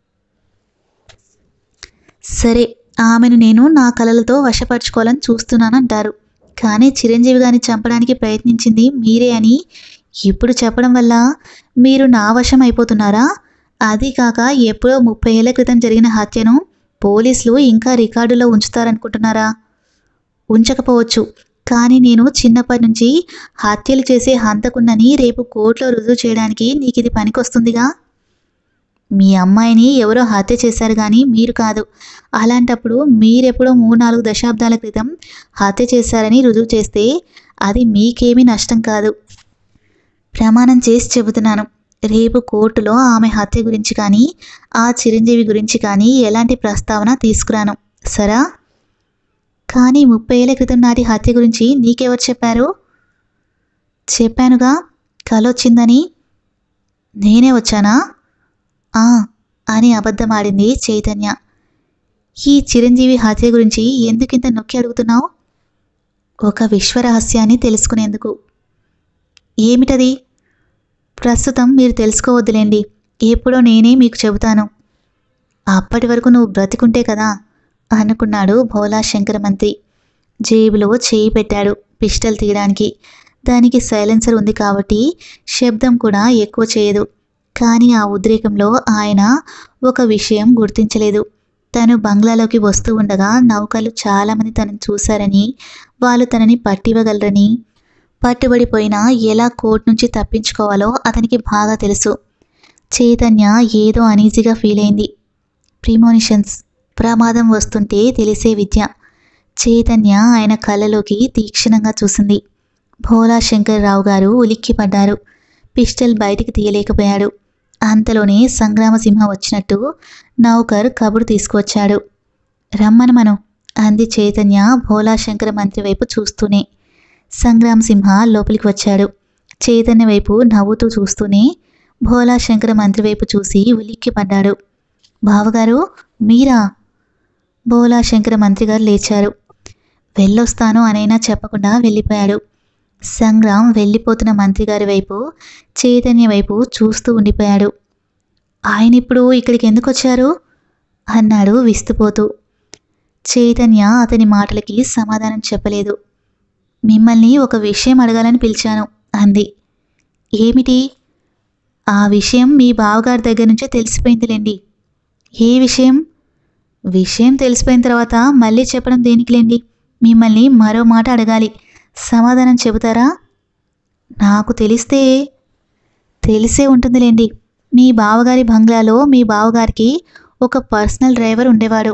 సరే, ఆమెను నేను నా కళలతో వశపరచుకోవాలని చూస్తున్నానంటారు. కానీ చిరంజీవి గారిని చంపడానికి ప్రయత్నించింది మీరే అని ఇప్పుడు చెప్పడం వల్ల మీరు నా వశం అయిపోతున్నారా? అది కాక ఎప్పుడో ముప్పై ఏళ్ల క్రితం జరిగిన హత్యను పోలీసులు ఇంకా రికార్డులో ఉంచుతారనుకుంటున్నారా? ఉంచకపోవచ్చు, కానీ నేను చిన్నప్పటి నుంచి హత్యలు చేసే హంతకున్నని రేపు కోర్టులో రుజువు చేయడానికి నీకు ఇది పనికొస్తుందిగా. మీ అమ్మాయిని ఎవరో హత్య చేశారు కానీ మీరు కాదు. అలాంటప్పుడు మీరెప్పుడో మూడు నాలుగు దశాబ్దాల క్రితం హత్య చేశారని రుజువు చేస్తే అది మీకేమీ నష్టం కాదు. ప్రమాణం చేసి చెబుతున్నాను, రేపు కోర్టులో ఆమె హత్య గురించి కానీ ఆ చిరంజీవి గురించి కానీ ఎలాంటి ప్రస్తావన తీసుకురాను, సరా? కానీ ముప్పై ఏళ్ల క్రితం నాటి హత్య గురించి నీకెవరు చెప్పారు? చెప్పానుగా, కలొచ్చిందని. నేనే వచ్చానా? ఆ అని అబద్ధమాడింది చైతన్య. ఈ చిరంజీవి హత్య గురించి ఎందుకింత నొక్కి అడుగుతున్నావు? ఒక విశ్వరహస్యాన్ని తెలుసుకునేందుకు. ఏమిటది? ప్రస్తుతం మీరు తెలుసుకోవద్దులేండి, ఎప్పుడో నేనే మీకు చెబుతాను. అప్పటి వరకు నువ్వు బ్రతికుంటే కదా అనుకున్నాడు భోలా శంకర మంత్రి. జేబులో చేయి పెట్టాడు పిస్టల్ తీయడానికి. దానికి సైలెన్సర్ ఉంది కాబట్టి శబ్దం కూడా ఎక్కువ చేయదు. కానీ ఆ ఉద్రేకంలో ఆయన ఒక విషయం గుర్తించలేదు. తను బంగ్లాలోకి వస్తూ ఉండగా నౌకలు చాలామంది తనని చూశారని, వాళ్ళు తనని పట్టివ్వగలరని, పట్టుబడిపోయినా ఎలా కోర్టు నుంచి తప్పించుకోవాలో అతనికి బాగా తెలుసు. చైతన్య ఏదో అనీజీగా ఫీల్ అయింది. ప్రిమోనిషన్స్, ప్రమాదం వస్తుంటే తెలిసే విద్య. చైతన్య ఆయన కళ్ళలోకి తీక్షణంగా చూసింది. భోలా శంకర్రావు గారు ఉలిక్కిపడ్డారు. పిస్టల్ బయటికి తీయలేకపోయాడు. అంతలోనే సంగ్రామసింహ వచ్చినట్టు నౌకర్ కబురు తీసుకువచ్చాడు. రమ్మను మనం అంది చైతన్య భోలా శంకర మంత్రి వైపు చూస్తూనే. సంగ్రామసింహ లోపలికి వచ్చాడు. చైతన్య వైపు నవ్వుతూ చూస్తూనే భోలా శంకర మంత్రి వైపు చూసి ఉలిక్కిపడ్డాడు. బావగారు మీరా? భోలా శంకర మంత్రి గారు లేచారు. వెళ్ళొస్తాను అనైనా చెప్పకుండా వెళ్ళిపోయాడు. సంగ్రామ్ వెళ్ళిపోతున్న మంత్రిగారి వైపు, చైతన్య వైపు చూస్తూ ఉండిపోయాడు. ఆయన ఇప్పుడు ఇక్కడికి ఎందుకు వచ్చారు అన్నాడు విస్తుపోతూ. చైతన్య అతని మాటలకి సమాధానం చెప్పలేదు. మిమ్మల్ని ఒక విషయం అడగాలని పిలిచాను అంది. ఏమిటి? ఆ విషయం మీ బావగారి దగ్గర నుంచే తెలిసిపోయిందిలేండి. ఏ విషయం? విషయం తెలిసిపోయిన తర్వాత మళ్ళీ చెప్పడం దేనికిలేండి. మిమ్మల్ని మరో మాట అడగాలి, సమాధానం చెబుతారా? నాకు తెలిస్తే. తెలిసే ఉంటుందిలేండి. మీ బావగారి బంగ్లాలో మీ బావగారికి ఒక పర్సనల్ డ్రైవర్ ఉండేవాడు.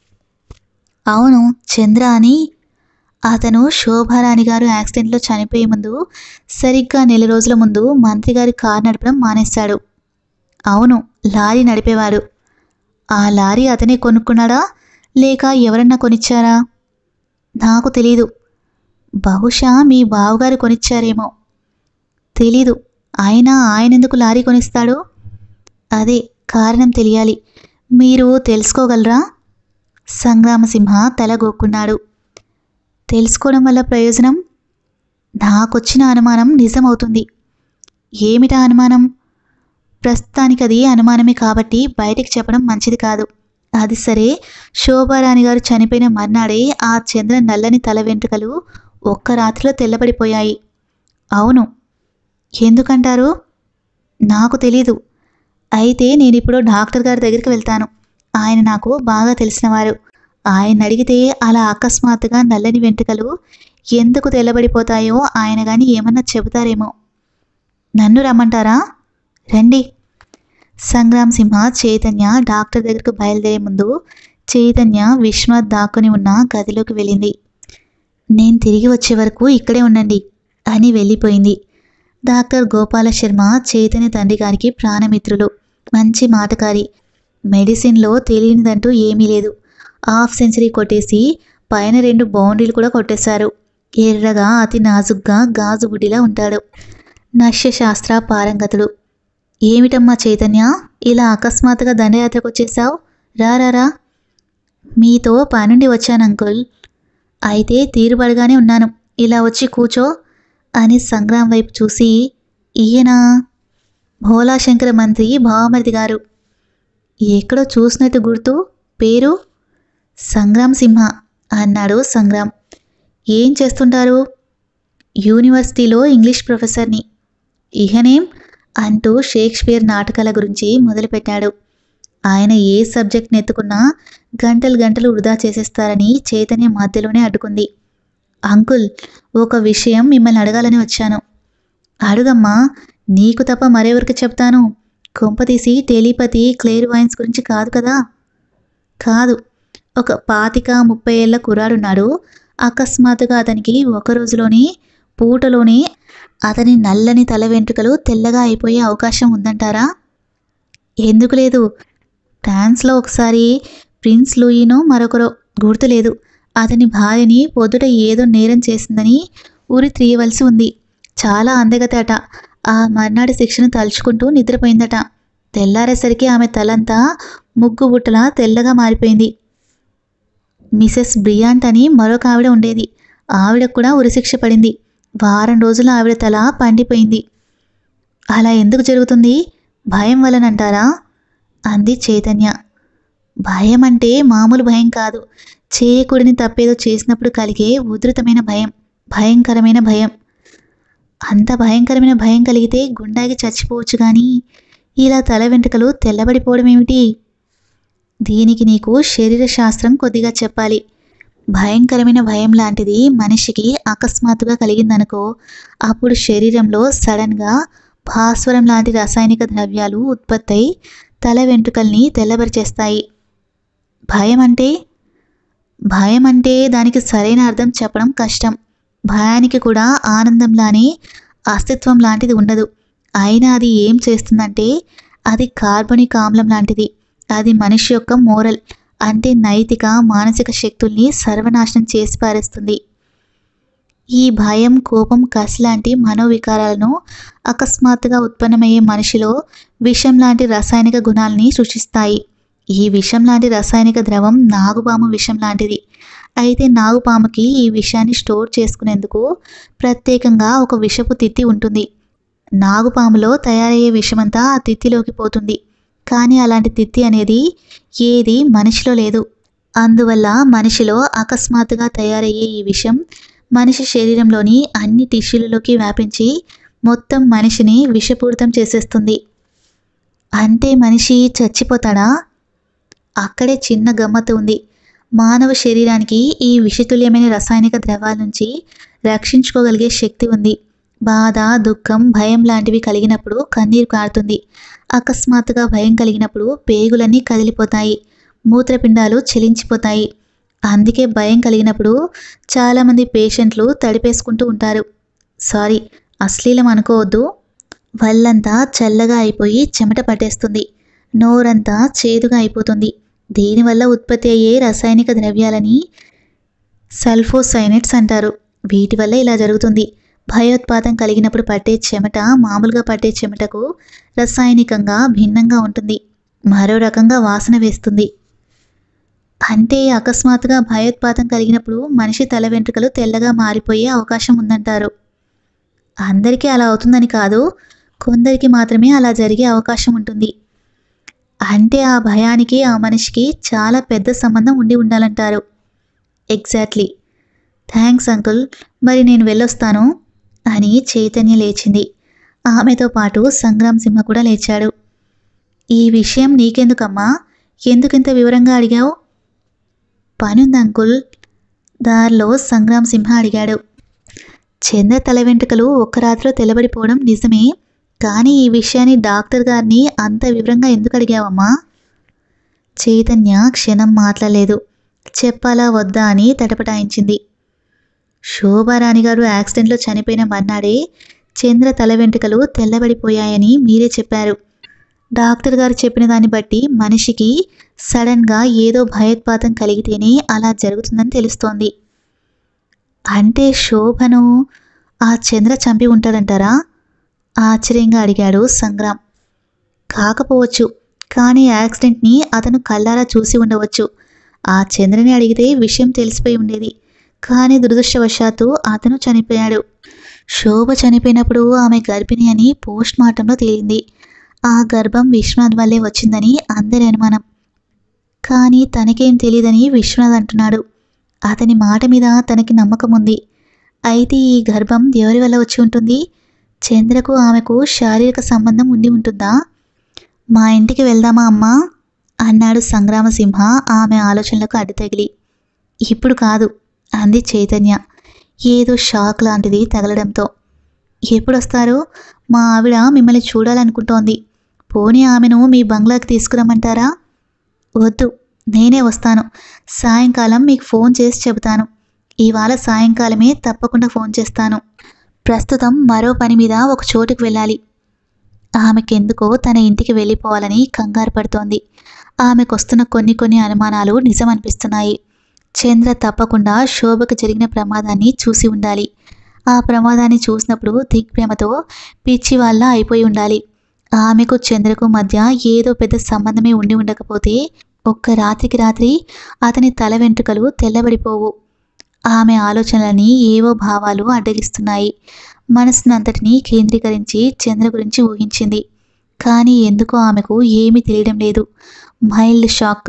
అవును, చంద్ర అని. అతను శోభారాణి గారు యాక్సిడెంట్లో చనిపోయే ముందు సరిగ్గా నెల రోజుల ముందు మంత్రిగారి కారు నడపడం మానేశాడు. అవును, లారీ నడిపేవాడు. ఆ లారీ అతనే కొనుక్కున్నాడా లేక ఎవరన్నా కొనిచ్చారా? నాకు తెలీదు. బహుశా మీ బావగారు కొనిచ్చారేమో. తెలీదు. అయినా ఆయనెందుకు లారీ కొనిస్తాడు? అదే కారణం తెలియాలి. మీరు తెలుసుకోగలరా? సంగ్రామసింహ తలగొక్కున్నాడు. తెలుసుకోవడం వల్ల ప్రయోజనం? నాకొచ్చిన అనుమానం నిజమవుతుంది. ఏమిటా అనుమానం? ప్రస్తుతానికది అనుమానమే కాబట్టి బయటికి చెప్పడం మంచిది కాదు. అది సరే, శోభారాణి గారు చనిపోయిన మర్నాడే ఆ చంద్ర నల్లని తల వెంట్రుకలు ఒక్క రాత్రిలో తెల్లబడిపోయాయి. అవును. ఎందుకంటారు? నాకు తెలీదు. అయితే నేనిప్పుడు డాక్టర్ గారి దగ్గరికి వెళ్తాను. ఆయన నాకు బాగా తెలిసినవారు. ఆయన అడిగితే అలా అకస్మాత్తుగా నల్లని వెంట్రుకలు ఎందుకు తెల్లబడిపోతాయో ఆయన కానీ ఏమన్నా చెబుతారేమో. నన్ను రమ్మంటారా? రండి. సంగ్రామ్ సింహ చైతన్య డాక్టర్ దగ్గరకు బయలుదేరే ముందు చైతన్య విశ్వనాథ్ దాక్కుని ఉన్న గదిలోకి వెళ్ళింది. నేను తిరిగి వచ్చే వరకు ఇక్కడే ఉండండి అని వెళ్ళిపోయింది. డాక్టర్ గోపాల శర్మ చైతన్య తండ్రి గారికి ప్రాణమిత్రులు. మంచి మాటకారి. మెడిసిన్లో తెలియనిదంటూ ఏమీ లేదు. హాఫ్ సెంచరీ కొట్టేసి పైన రెండు బౌండరీలు కూడా కొట్టేశారు. ఎర్రగా అతి నాజుగ్గా గాజు బుడ్డిలా ఉంటాడు. నశ్యశాస్త్ర పారంగతుడు. ఏమిటమ్మా చైతన్య, ఇలా అకస్మాత్తుగా దండయాత్రకు వచ్చేసావు? రారారా. మీతో పనుండి వచ్చాను అంకుల్. అయితే తీరుబడిగానే ఉన్నాను. ఇలా వచ్చి కూచో అని సంగ్రామ్ వైపు చూసి, ఈయన భోలాశంకర మంత్రి భావమరిది గారు. ఎక్కడో చూసినట్టు గుర్తు. పేరు? సంగ్రామ్ సింహ అన్నాడు సంగ్రామ్. ఏం చేస్తుంటారు? యూనివర్సిటీలో ఇంగ్లీష్ ప్రొఫెసర్ని. ఇహనేం అంటూ షేక్స్పియర్ నాటకాల గురించి మొదలుపెట్టాడు. ఆయన ఏ సబ్జెక్ట్ నెత్తుకున్నా గంటలు గంటలు వృధా చేసేస్తారని చైతన్య మధ్యలోనే అడ్డుకుంది. అంకుల్, ఒక విషయం మిమ్మల్ని అడగాలని వచ్చాను. అడుగమ్మా, నీకు తప్ప మరెవరికి చెప్తాను? కొంపతీసి టెలిపతి క్లేర్ వాయిన్స్ గురించి కాదు కదా? కాదు. ఒక పాతిక ముప్పై ఏళ్ల కుర్రాడున్నాడు. అకస్మాత్తుగా అతనికి ఒక రోజులోనే పూటలోనే అతని నల్లని తల వెంట్రుకలు తెల్లగా అయిపోయే అవకాశం ఉందంటారా? ఎందుకు లేదు. ఫ్రాన్స్లో ఒకసారి ప్రిన్స్ లూయినో మరొకరో గుర్తులేదు, అతని భార్యని పొద్దుట ఏదో నేరం చేసిందని ఉరి తీయవలసి ఉంది. చాలా అందగత అట. ఆ మర్నాటి శిక్షను తలుచుకుంటూ నిద్రపోయిందట. తెల్లారేసరికి ఆమె తలంతా ముగ్గు బుట్టలా తెల్లగా మారిపోయింది. మిసెస్ బ్రియాంట్ అని మరొక ఆవిడ ఉండేది. ఆవిడకు కూడా ఉరిశిక్ష పడింది. వారం రోజులు ఆవిడ తల పండిపోయింది. అలా ఎందుకు జరుగుతుంది? భయం వలనంటారా? అంది చైతన్య. భయం అంటే మామూలు భయం కాదు. చేయకూడని తప్పేదో చేసినప్పుడు కలిగే ఉధృతమైన భయం, భయంకరమైన భయం. అంత భయంకరమైన భయం కలిగితే గుండాకి చచ్చిపోవచ్చు, కానీ ఇలా తల వెంట్రుకలు తెల్లబడిపోవడం ఏమిటి? దీనికి నీకు శరీర శాస్త్రం కొద్దిగా చెప్పాలి. భయంకరమైన భయం లాంటిది మనిషికి అకస్మాత్తుగా కలిగిందనుకో, అప్పుడు శరీరంలో సడన్గా భాస్వరం లాంటి రసాయనిక ద్రవ్యాలు ఉత్పత్తి అయి తల వెంట్రుకల్ని తెల్లబరిచేస్తాయి. భయం అంటే భయం అంటే దానికి సరైన అర్థం చెప్పడం కష్టం. భయానికి కూడా ఆనందంలానే అస్తిత్వం లాంటిది ఉండదు. అయినా అది ఏం చేస్తుందంటే, అది కార్బనిక్ ఆమ్లం లాంటిది. అది మనిషి యొక్క మోరల్ అంటే నైతిక మానసిక శక్తుల్ని సర్వనాశనం చేసి పారేస్తుంది. ఈ భయం, కోపం, కసి లాంటి మనోవికారాలను అకస్మాత్తుగా ఉత్పన్నమయ్యే మనిషిలో విషం లాంటి రసాయనిక గుణాలని సృష్టిస్తాయి. ఈ విషం లాంటి రసాయనిక ద్రవం నాగుపాము విషం లాంటిది. అయితే నాగుపాముకి ఈ విషయాన్ని స్టోర్ చేసుకునేందుకు ప్రత్యేకంగా ఒక విషపు తిత్తి ఉంటుంది. నాగుపాములో తయారయ్యే విషమంతా ఆ తిత్తిలోకి పోతుంది. కానీ అలాంటి తిత్తి అనేది ఏది మనిషిలో లేదు. అందువల్ల మనిషిలో అకస్మాత్తుగా తయారయ్యే ఈ విషం మనిషి శరీరంలోని అన్ని టిష్యూలలోకి వ్యాపించి మొత్తం మనిషిని విషపూరితం చేసేస్తుంది. అంటే మనిషి చచ్చిపోతాడా? అక్కడే చిన్న గమ్మత్తు ఉంది. మానవ శరీరానికి ఈ విషతుల్యమైన రసాయనిక ద్రవాల నుంచి రక్షించుకోగలిగే శక్తి ఉంది. బాధ, దుఃఖం, భయం లాంటివి కలిగినప్పుడు కన్నీరు కారుతుంది. అకస్మాత్తుగా భయం కలిగినప్పుడు పేగులన్నీ కదిలిపోతాయి, మూత్రపిండాలు చెలించిపోతాయి. అందుకే భయం కలిగినప్పుడు చాలామంది పేషెంట్లు తడిపేసుకుంటూ ఉంటారు. సారీ, అశ్లీలం అనుకోవద్దు. వల్లంతా చల్లగా అయిపోయి చెమట పట్టేస్తుంది. నోరంతా చేదుగా అయిపోతుంది. దీనివల్ల ఉత్పత్తి అయ్యే రసాయనిక ద్రవ్యాలని సల్ఫోసైనైడ్స్ అంటారు. వీటి వల్ల ఇలా జరుగుతుంది. భయోత్పాతం కలిగినప్పుడు పట్టే చెమట మామూలుగా పట్టే చెమటకు రసాయనికంగా భిన్నంగా ఉంటుంది. మరో రకంగా వాసన వేస్తుంది. అంటే అకస్మాత్తుగా భయోత్పాతం కలిగినప్పుడు మనిషి తల వెంట్రుకలు తెల్లగా మారిపోయే అవకాశం ఉందంటారు. అందరికీ అలా అవుతుందని కాదు, కొందరికి మాత్రమే అలా జరిగే అవకాశం ఉంటుంది. అంటే ఆ భయానికి ఆ మనిషికి చాలా పెద్ద సంబంధం ఉండి ఉండాలంటారు. ఎగ్జాక్ట్లీ. Thanks uncle. మరి నేను వెళ్ళొస్తాను అని చైతన్య లేచింది. ఆమెతో పాటు సంగ్రామ్ సింహ కూడా లేచాడు. ఈ విషయం నీకెందుకమ్మా? ఎందుకింత వివరంగా అడిగావు? పనుంది అంకుల్. దారిలో సంగ్రామ్ సింహ అడిగాడు. చంద్ర తల వెంట్రుకలు ఒక్క రాత్రిలో తెల్లబడిపోవడం నిజమే, కానీ ఈ విషయాన్ని డాక్టర్ గారిని అంత వివరంగా ఎందుకు అడిగావమ్మా? చైతన్య క్షణం మాట్లాడలేదు. చెప్పాలా వద్దా అని తటపటాయించింది. శోభారాణి గారు యాక్సిడెంట్లో చనిపోయిన మర్నాడే చంద్ర తల వెంట్రుకలు తెల్లబడిపోయాయని మీరే చెప్పారు. డాక్టర్ గారు చెప్పిన దాన్ని బట్టి మనిషికి సడన్గా ఏదో భయోత్పాతం కలిగితేనే అలా జరుగుతుందని తెలుస్తోంది. అంటే శోభను ఆ చంద్ర చంపి ఉంటాడంటారా? ఆశ్చర్యంగా అడిగాడు సంగ్రామ్. కాకపోవచ్చు, కానీ యాక్సిడెంట్ని అతను కళ్ళారా చూసి ఉండవచ్చు. ఆ చంద్రని అడిగితే విషయం తెలిసిపోయి ఉండేది. కానీ దురదృష్టవశాత్తు అతను చనిపోయాడు. శోభ చనిపోయినప్పుడు ఆమె గర్భిణి అని పోస్ట్ మార్టంలో తేలింది. ఆ గర్భం విశ్వనాథ్ వల్లే వచ్చిందని అందరి అనుమానం. కానీ తనకేం తెలియదని విశ్వనాథ్ అంటున్నాడు. అతని మాట మీద తనకి నమ్మకం ఉంది. అయితే ఈ గర్భం ఎవరి వల్ల వచ్చి ఉంటుంది? చంద్రకు ఆమెకు శారీరక సంబంధం ఉండి ఉంటుందా? మా ఇంటికి వెళ్దామా అమ్మా అన్నాడు సంగ్రామసింహ ఆమె ఆలోచనలకు అడ్డు తగిలి. ఇప్పుడు కాదు అంది చైతన్య ఏదో షాక్ లాంటిది తగలడంతో. ఎప్పుడొస్తారు? మా ఆవిడ మిమ్మల్ని చూడాలనుకుంటోంది. పోనీ ఆమెను మీ బంగ్లాకి తీసుకురమ్మంటారా? వద్దు, నేనే వస్తాను. సాయంకాలం మీకు ఫోన్ చేసి చెబుతాను. ఇవాళ సాయంకాలమే తప్పకుండా ఫోన్ చేస్తాను. ప్రస్తుతం మరో పని మీద ఒక చోటుకు వెళ్ళాలి. ఆమెకెందుకో తన ఇంటికి వెళ్ళిపోవాలని కంగారు పడుతోంది. ఆమెకొస్తున్న కొన్ని కొన్ని అనుమానాలు నిజమనిపిస్తున్నాయి. చంద్ర తప్పకుండా శోభకు జరిగిన ప్రమాదాన్ని చూసి ఉండాలి. ఆ ప్రమాదాన్ని చూసినప్పుడు దిగ్భ్రమతో పిచ్చి వాళ్ళ అయిపోయి ఉండాలి. ఆమెకు చంద్రకు మధ్య ఏదో పెద్ద సంబంధమే ఉండి ఉండకపోతే ఒక్క రాత్రికి రాత్రి అతని తల వెంట్రుకలు తెల్లబడిపోవు. ఆమె ఆలోచనలని ఏవో భావాలు అడ్డగిస్తున్నాయి. మనసునంతటినీ కేంద్రీకరించి చంద్ర గురించి ఊహించింది. కానీ ఎందుకో ఆమెకు ఏమీ తెలియడం లేదు. Mild shock.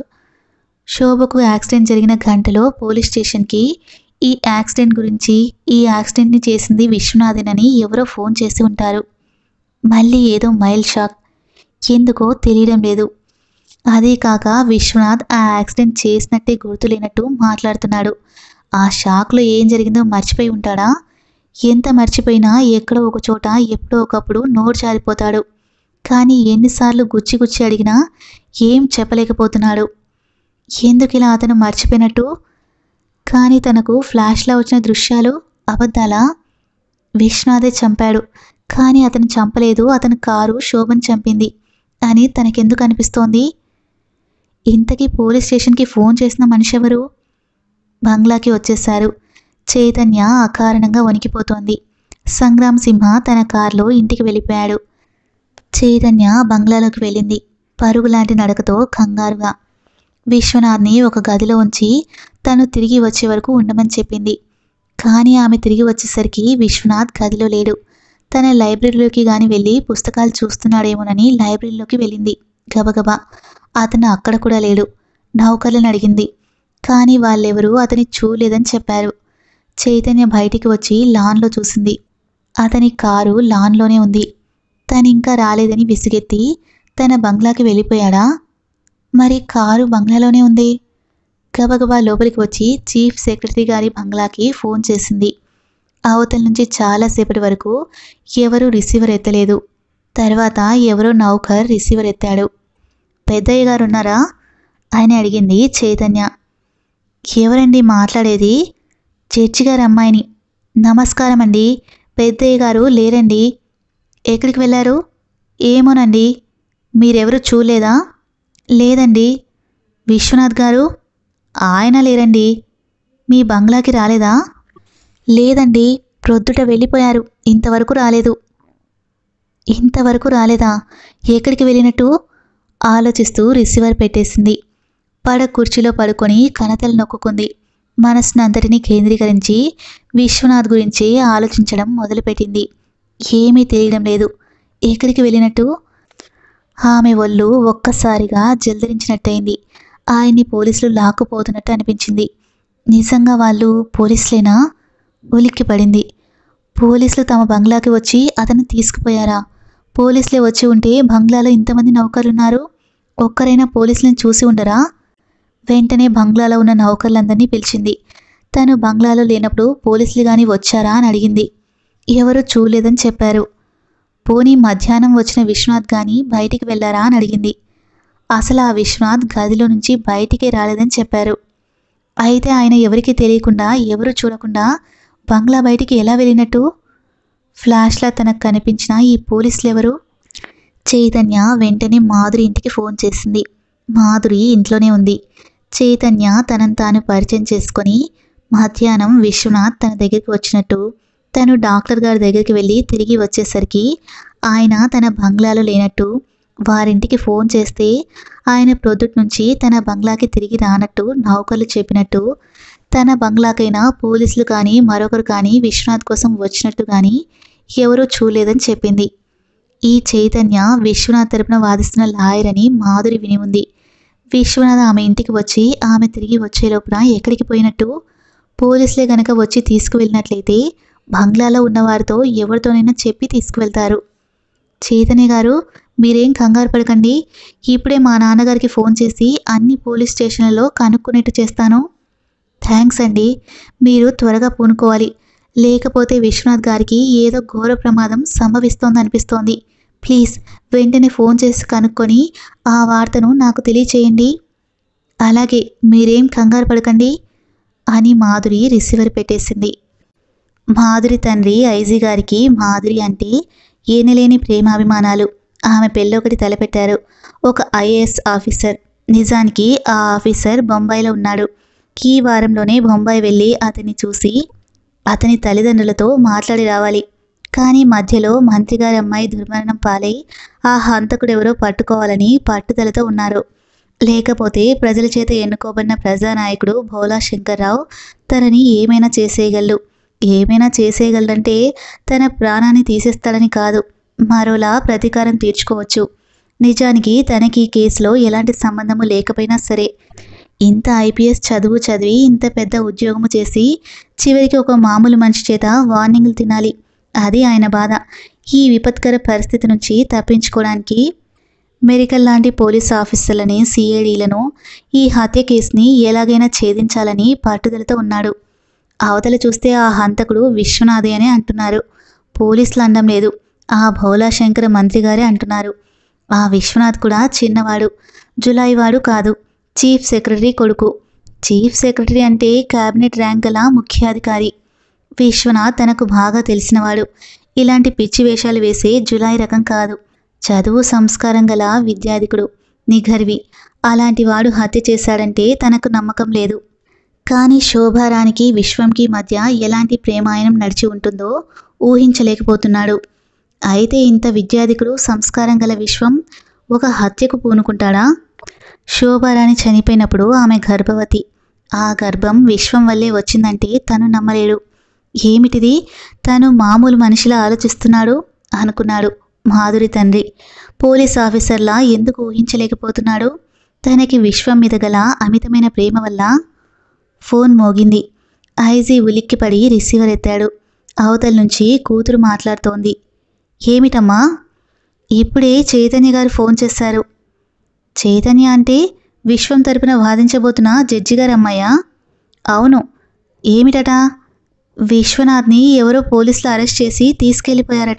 శోభకు యాక్సిడెంట్ జరిగిన గంటలో పోలీస్ స్టేషన్కి ఈ యాక్సిడెంట్ గురించి, ఈ యాక్సిడెంట్ని చేసింది విశ్వనాథేనని ఎవరో ఫోన్ చేసి ఉంటారు. మళ్ళీ ఏదో మైల్డ్ షాక్. ఎందుకో తెలియడం లేదు. అదే కాక విశ్వనాథ్ ఆ యాక్సిడెంట్ చేసినట్టే గుర్తులేనట్టు మాట్లాడుతున్నాడు. ఆ షాక్లో ఏం జరిగిందో మర్చిపోయి ఉంటాడా? ఎంత మర్చిపోయినా ఎక్కడో ఒక చోట ఎప్పుడో ఒకప్పుడు నోరు జారిపోతాడు. కానీ ఎన్నిసార్లు గుచ్చి గుచ్చి అడిగినా ఏం చెప్పలేకపోతున్నాడు. ఎందుకిలా అతను మర్చిపోయినట్టు? కానీ తనకు ఫ్లాష్లా వచ్చిన దృశ్యాలు అబద్ధాలా? విశ్వనాథే చంపాడు, కానీ అతను చంపలేదు, అతని కారు శోభను చంపింది అని తనకెందుకు అనిపిస్తోంది? ఇంతకీ పోలీస్ స్టేషన్కి ఫోన్ చేసిన మనిషి ఎవరు? బంగ్లాకి వచ్చేశారు. చైతన్య అకారణంగా వణికిపోతోంది. సంగ్రామ్ సింహ తన కారులో ఇంటికి వెళ్ళిపోయాడు. చైతన్య బంగ్లాలోకి వెళ్ళింది, పరుగులాంటి నడకతో కంగారుగా. విశ్వనాథ్ని ఒక గదిలో ఉంచి తను తిరిగి వచ్చే వరకు ఉండమని చెప్పింది. కానీ ఆమె తిరిగి వచ్చేసరికి విశ్వనాథ్ గదిలో లేడు. తన లైబ్రరీలోకి గాని వెళ్ళి పుస్తకాలు చూస్తున్నాడేమోనని లైబ్రరీలోకి వెళ్ళింది గబగబా. అతను అక్కడ కూడా లేడు. నౌకర్లను అడిగింది, కానీ వాళ్ళెవరూ అతని చూడలేదని చెప్పారు. చైతన్య బయటికి వచ్చి లాన్లో చూసింది. అతని కారు లాన్లోనే ఉంది. తనింకా రాలేదని విసిగెత్తి తన బంగ్లాకి వెళ్ళిపోయాడా? మరి కారు బంగ్లాలోనే ఉంది. గబగబా లోపలికి వచ్చి చీఫ్ సెక్రటరీ గారి బంగ్లాకి ఫోన్ చేసింది. అవతల నుంచి చాలాసేపటి వరకు ఎవరూ రిసీవర్ ఎత్తలేదు. తర్వాత ఎవరో నౌకర్ రిసీవర్ ఎత్తాడు. పెద్దయ్య గారు ఉన్నారా అని అడిగింది చైతన్య. ఎవరండి మాట్లాడేది? జడ్జి గారు అమ్మాయిని. నమస్కారం అండి, పెద్దయ్య గారు లేరండి. ఎక్కడికి వెళ్ళారు? ఏమోనండి. మీరెవరు చూడలేదా? లేదండి. విశ్వనాథ్ గారు? ఆయన లేరండి. మీ బంగ్లాకి రాలేదా? లేదండి, ప్రొద్దుట వెళ్ళిపోయారు, ఇంతవరకు రాలేదు. ఇంతవరకు రాలేదా? ఎక్కడికి వెళ్ళినట్టు? ఆలోచిస్తూ రిసీవర్ పెట్టేసింది. పడ కుర్చీలో పడుకొని కణతలు నొక్కుంది. మనసునంతటినీ కేంద్రీకరించి విశ్వనాథ్ గురించి ఆలోచించడం మొదలుపెట్టింది. ఏమీ తెలియడం లేదు. ఎక్కడికి వెళ్ళినట్టు? ఆమె ఒళ్ళు ఒక్కసారిగా జల్దరించినట్టయింది. ఆయన్ని పోలీసులు లాక్కుపోతున్నట్టు అనిపించింది. నిజంగా వాళ్ళు పోలీసులేనా? ఉలిక్కి పడింది. పోలీసులు తమ బంగ్లాకి వచ్చి అతను తీసుకుపోయారా? పోలీసులే వచ్చి ఉంటే బంగ్లాలో ఇంతమంది నౌకర్లున్నారు, ఒక్కరైనా పోలీసులను చూసి ఉండరా? వెంటనే బంగ్లాలో ఉన్న నౌకర్లందరినీ పిలిచింది. తను బంగ్లాలో లేనప్పుడు పోలీసులు కానీ వచ్చారా అని అడిగింది. ఎవరూ చూడలేదని చెప్పారు. పోనీ మధ్యాహ్నం వచ్చిన విశ్వనాథ్ కానీ బయటికి వెళ్ళారా అని అడిగింది. అసలు ఆ విశ్వనాథ్ గదిలో నుంచి బయటికే రాలేదని చెప్పారు. అయితే ఆయన ఎవరికీ తెలియకుండా, ఎవరు చూడకుండా బంగ్లా బయటికి ఎలా వెళ్ళినట్టు? ఫ్లాష్లా తనకు కనిపించిన ఈ పోలీసులు ఎవరు? చైతన్య వెంటనే మాధురి ఇంటికి ఫోన్ చేసింది. మాధురి ఇంట్లోనే ఉంది. చైతన్య తనను తాను పరిచయం చేసుకొని మధ్యాహ్నం విశ్వనాథ్ తన దగ్గరికి వచ్చినట్టు, తను డాక్టర్ గారి దగ్గరికి వెళ్ళి తిరిగి వచ్చేసరికి ఆయన తన బంగ్లాలో లేనట్టు, వారింటికి ఫోన్ చేస్తే ఆయన ప్రొద్దుటి నుంచి తన బంగ్లాకి తిరిగి రానట్టు నౌకర్లు చెప్పినట్టు, తన బంగ్లాకైనా పోలీసులు కానీ మరొకరు కానీ విశ్వనాథ్ కోసం వచ్చినట్టు కానీ ఎవరూ చూడలేదని చెప్పింది. ఈ చైతన్య విశ్వనాథ్ తరపున వాదిస్తున్న లాయర్ అని మాధురి విని ఉంది. విశ్వనాథ్ ఆమె ఇంటికి వచ్చి ఆమె తిరిగి వచ్చే లోపున ఎక్కడికి పోయినట్టు? పోలీసులే గనక వచ్చి తీసుకువెళ్ళినట్లయితే బంగ్లాలో ఉన్నవారితో ఎవరితోనైనా చెప్పి తీసుకువెళ్తారు. చైతన్య గారు, మీరేం కంగారు పడకండి. ఇప్పుడే మా నాన్నగారికి ఫోన్ చేసి అన్ని పోలీస్ స్టేషన్లలో కనుక్కునేట్టు చేస్తాను. థ్యాంక్స్ అండి. మీరు త్వరగా పూనుకోవాలి. లేకపోతే విశ్వనాథ్ గారికి ఏదో ఘోర ప్రమాదం సంభవిస్తోందనిపిస్తోంది. ప్లీజ్ వెంటనే ఫోన్ చేసి కనుక్కొని ఆ వార్తను నాకు తెలియచేయండి. అలాగే, మీరేం కంగారు పడకండి అని మాధురి రిసీవర్ పెట్టేసింది. మాధురి తండ్రి ఐజీ గారికి మాధురి అంటే ఏనలేని ప్రేమాభిమానాలు. ఆమె పెళ్ళొకటి తలపెట్టారు. ఒక ఐఏఎస్ ఆఫీసర్. నిజానికి ఆ ఆఫీసర్ బొంబాయిలో ఉన్నాడు. ఈ వారంలోనే బొంబాయి వెళ్ళి అతన్ని చూసి అతని తల్లిదండ్రులతో మాట్లాడి రావాలి. కానీ మధ్యలో మంత్రిగారి అమ్మాయి దుర్మరణం పాలై ఆ హంతకుడెవరో పట్టుకోవాలని పట్టుదలతో ఉన్నారు. లేకపోతే ప్రజల చేత ఎన్నుకోబడిన ప్రజానాయకుడు భోలా శంకర్రావు తనని ఏమైనా చేసేయగలడు. ఏమైనా చేసేయగలడంటే తన ప్రాణాన్ని తీసేస్తాడని కాదు, మరోలా ప్రతీకారం తీర్చుకోవచ్చు. నిజానికి తనకి ఈ కేసులో ఎలాంటి సంబంధము లేకపోయినా సరే, ఇంత ఐపీఎస్ చదువు చదివి ఇంత పెద్ద ఉద్యోగము చేసి చివరికి ఒక మామూలు మనిషి చేత వార్నింగ్లు తినాలి. అది ఆయన బాధ. ఈ విపత్కర పరిస్థితి నుంచి తప్పించుకోవడానికి మెరికల్ లాంటి పోలీస్ ఆఫీసర్లని, సిఐడీలను ఈ హత్య కేసుని ఎలాగైనా ఛేదించాలని పట్టుదలతో ఉన్నాడు. అవతల చూస్తే ఆ హంతకుడు విశ్వనాథే అని అంటున్నారు. పోలీసులు అనడం లేదు, ఆ భోలాశంకర మంత్రి గారే అంటున్నారు. ఆ విశ్వనాథ్ కూడా చిన్నవాడు, జులాయి వాడు కాదు, చీఫ్ సెక్రటరీ కొడుకు. చీఫ్ సెక్రటరీ అంటే క్యాబినెట్ ర్యాంక్ గల ముఖ్యాధికారి. విశ్వనాథ్ తనకు బాగా తెలిసినవాడు. ఇలాంటి పిచ్చి వేషాలు వేసే జులాయి రకం కాదు. చదువు సంస్కారం గల విద్యాధికుడు, నిఘర్వి. అలాంటి వాడు హత్య చేశాడంటే తనకు నమ్మకం లేదు. కానీ శోభారానికి విశ్వంకి మధ్య ఎలాంటి ప్రేమాయణం నడిచి ఉంటుందో ఊహించలేకపోతున్నాడు. అయితే ఇంత విద్యాధికుడు, సంస్కారం గల విశ్వం ఒక హత్యకు పూనుకుంటాడా? శోభారాణి చనిపోయినప్పుడు ఆమె గర్భవతి. ఆ గర్భం విశ్వం వల్లే వచ్చిందంటే తను నమ్మలేడు. ఏమిటిది, తను మామూలు మనిషిలా ఆలోచిస్తున్నాడు అనుకున్నాడు మాధురి తండ్రి. పోలీస్ ఆఫీసర్లా ఎందుకు ఊహించలేకపోతున్నాడు? తనకి విశ్వం మీద గల అమితమైన ప్రేమ వల్ల. ఫోన్ మోగింది. ఐజీ ఉలిక్కిపడి రిసీవర్ ఎత్తాడు. అవతల నుంచి కూతురు మాట్లాడుతోంది. ఏమిటమ్మా? ఇప్పుడే చైతన్య గారు ఫోన్ చేశారు. చైతన్య అంటే విశ్వం తరపున వాదించబోతున్న జడ్జి గారు అమ్మాయా? అవును. ఏమిటట? విశ్వనాథ్ని ఎవరో పోలీసులు అరెస్ట్ చేసి తీసుకెళ్ళిపోయారట.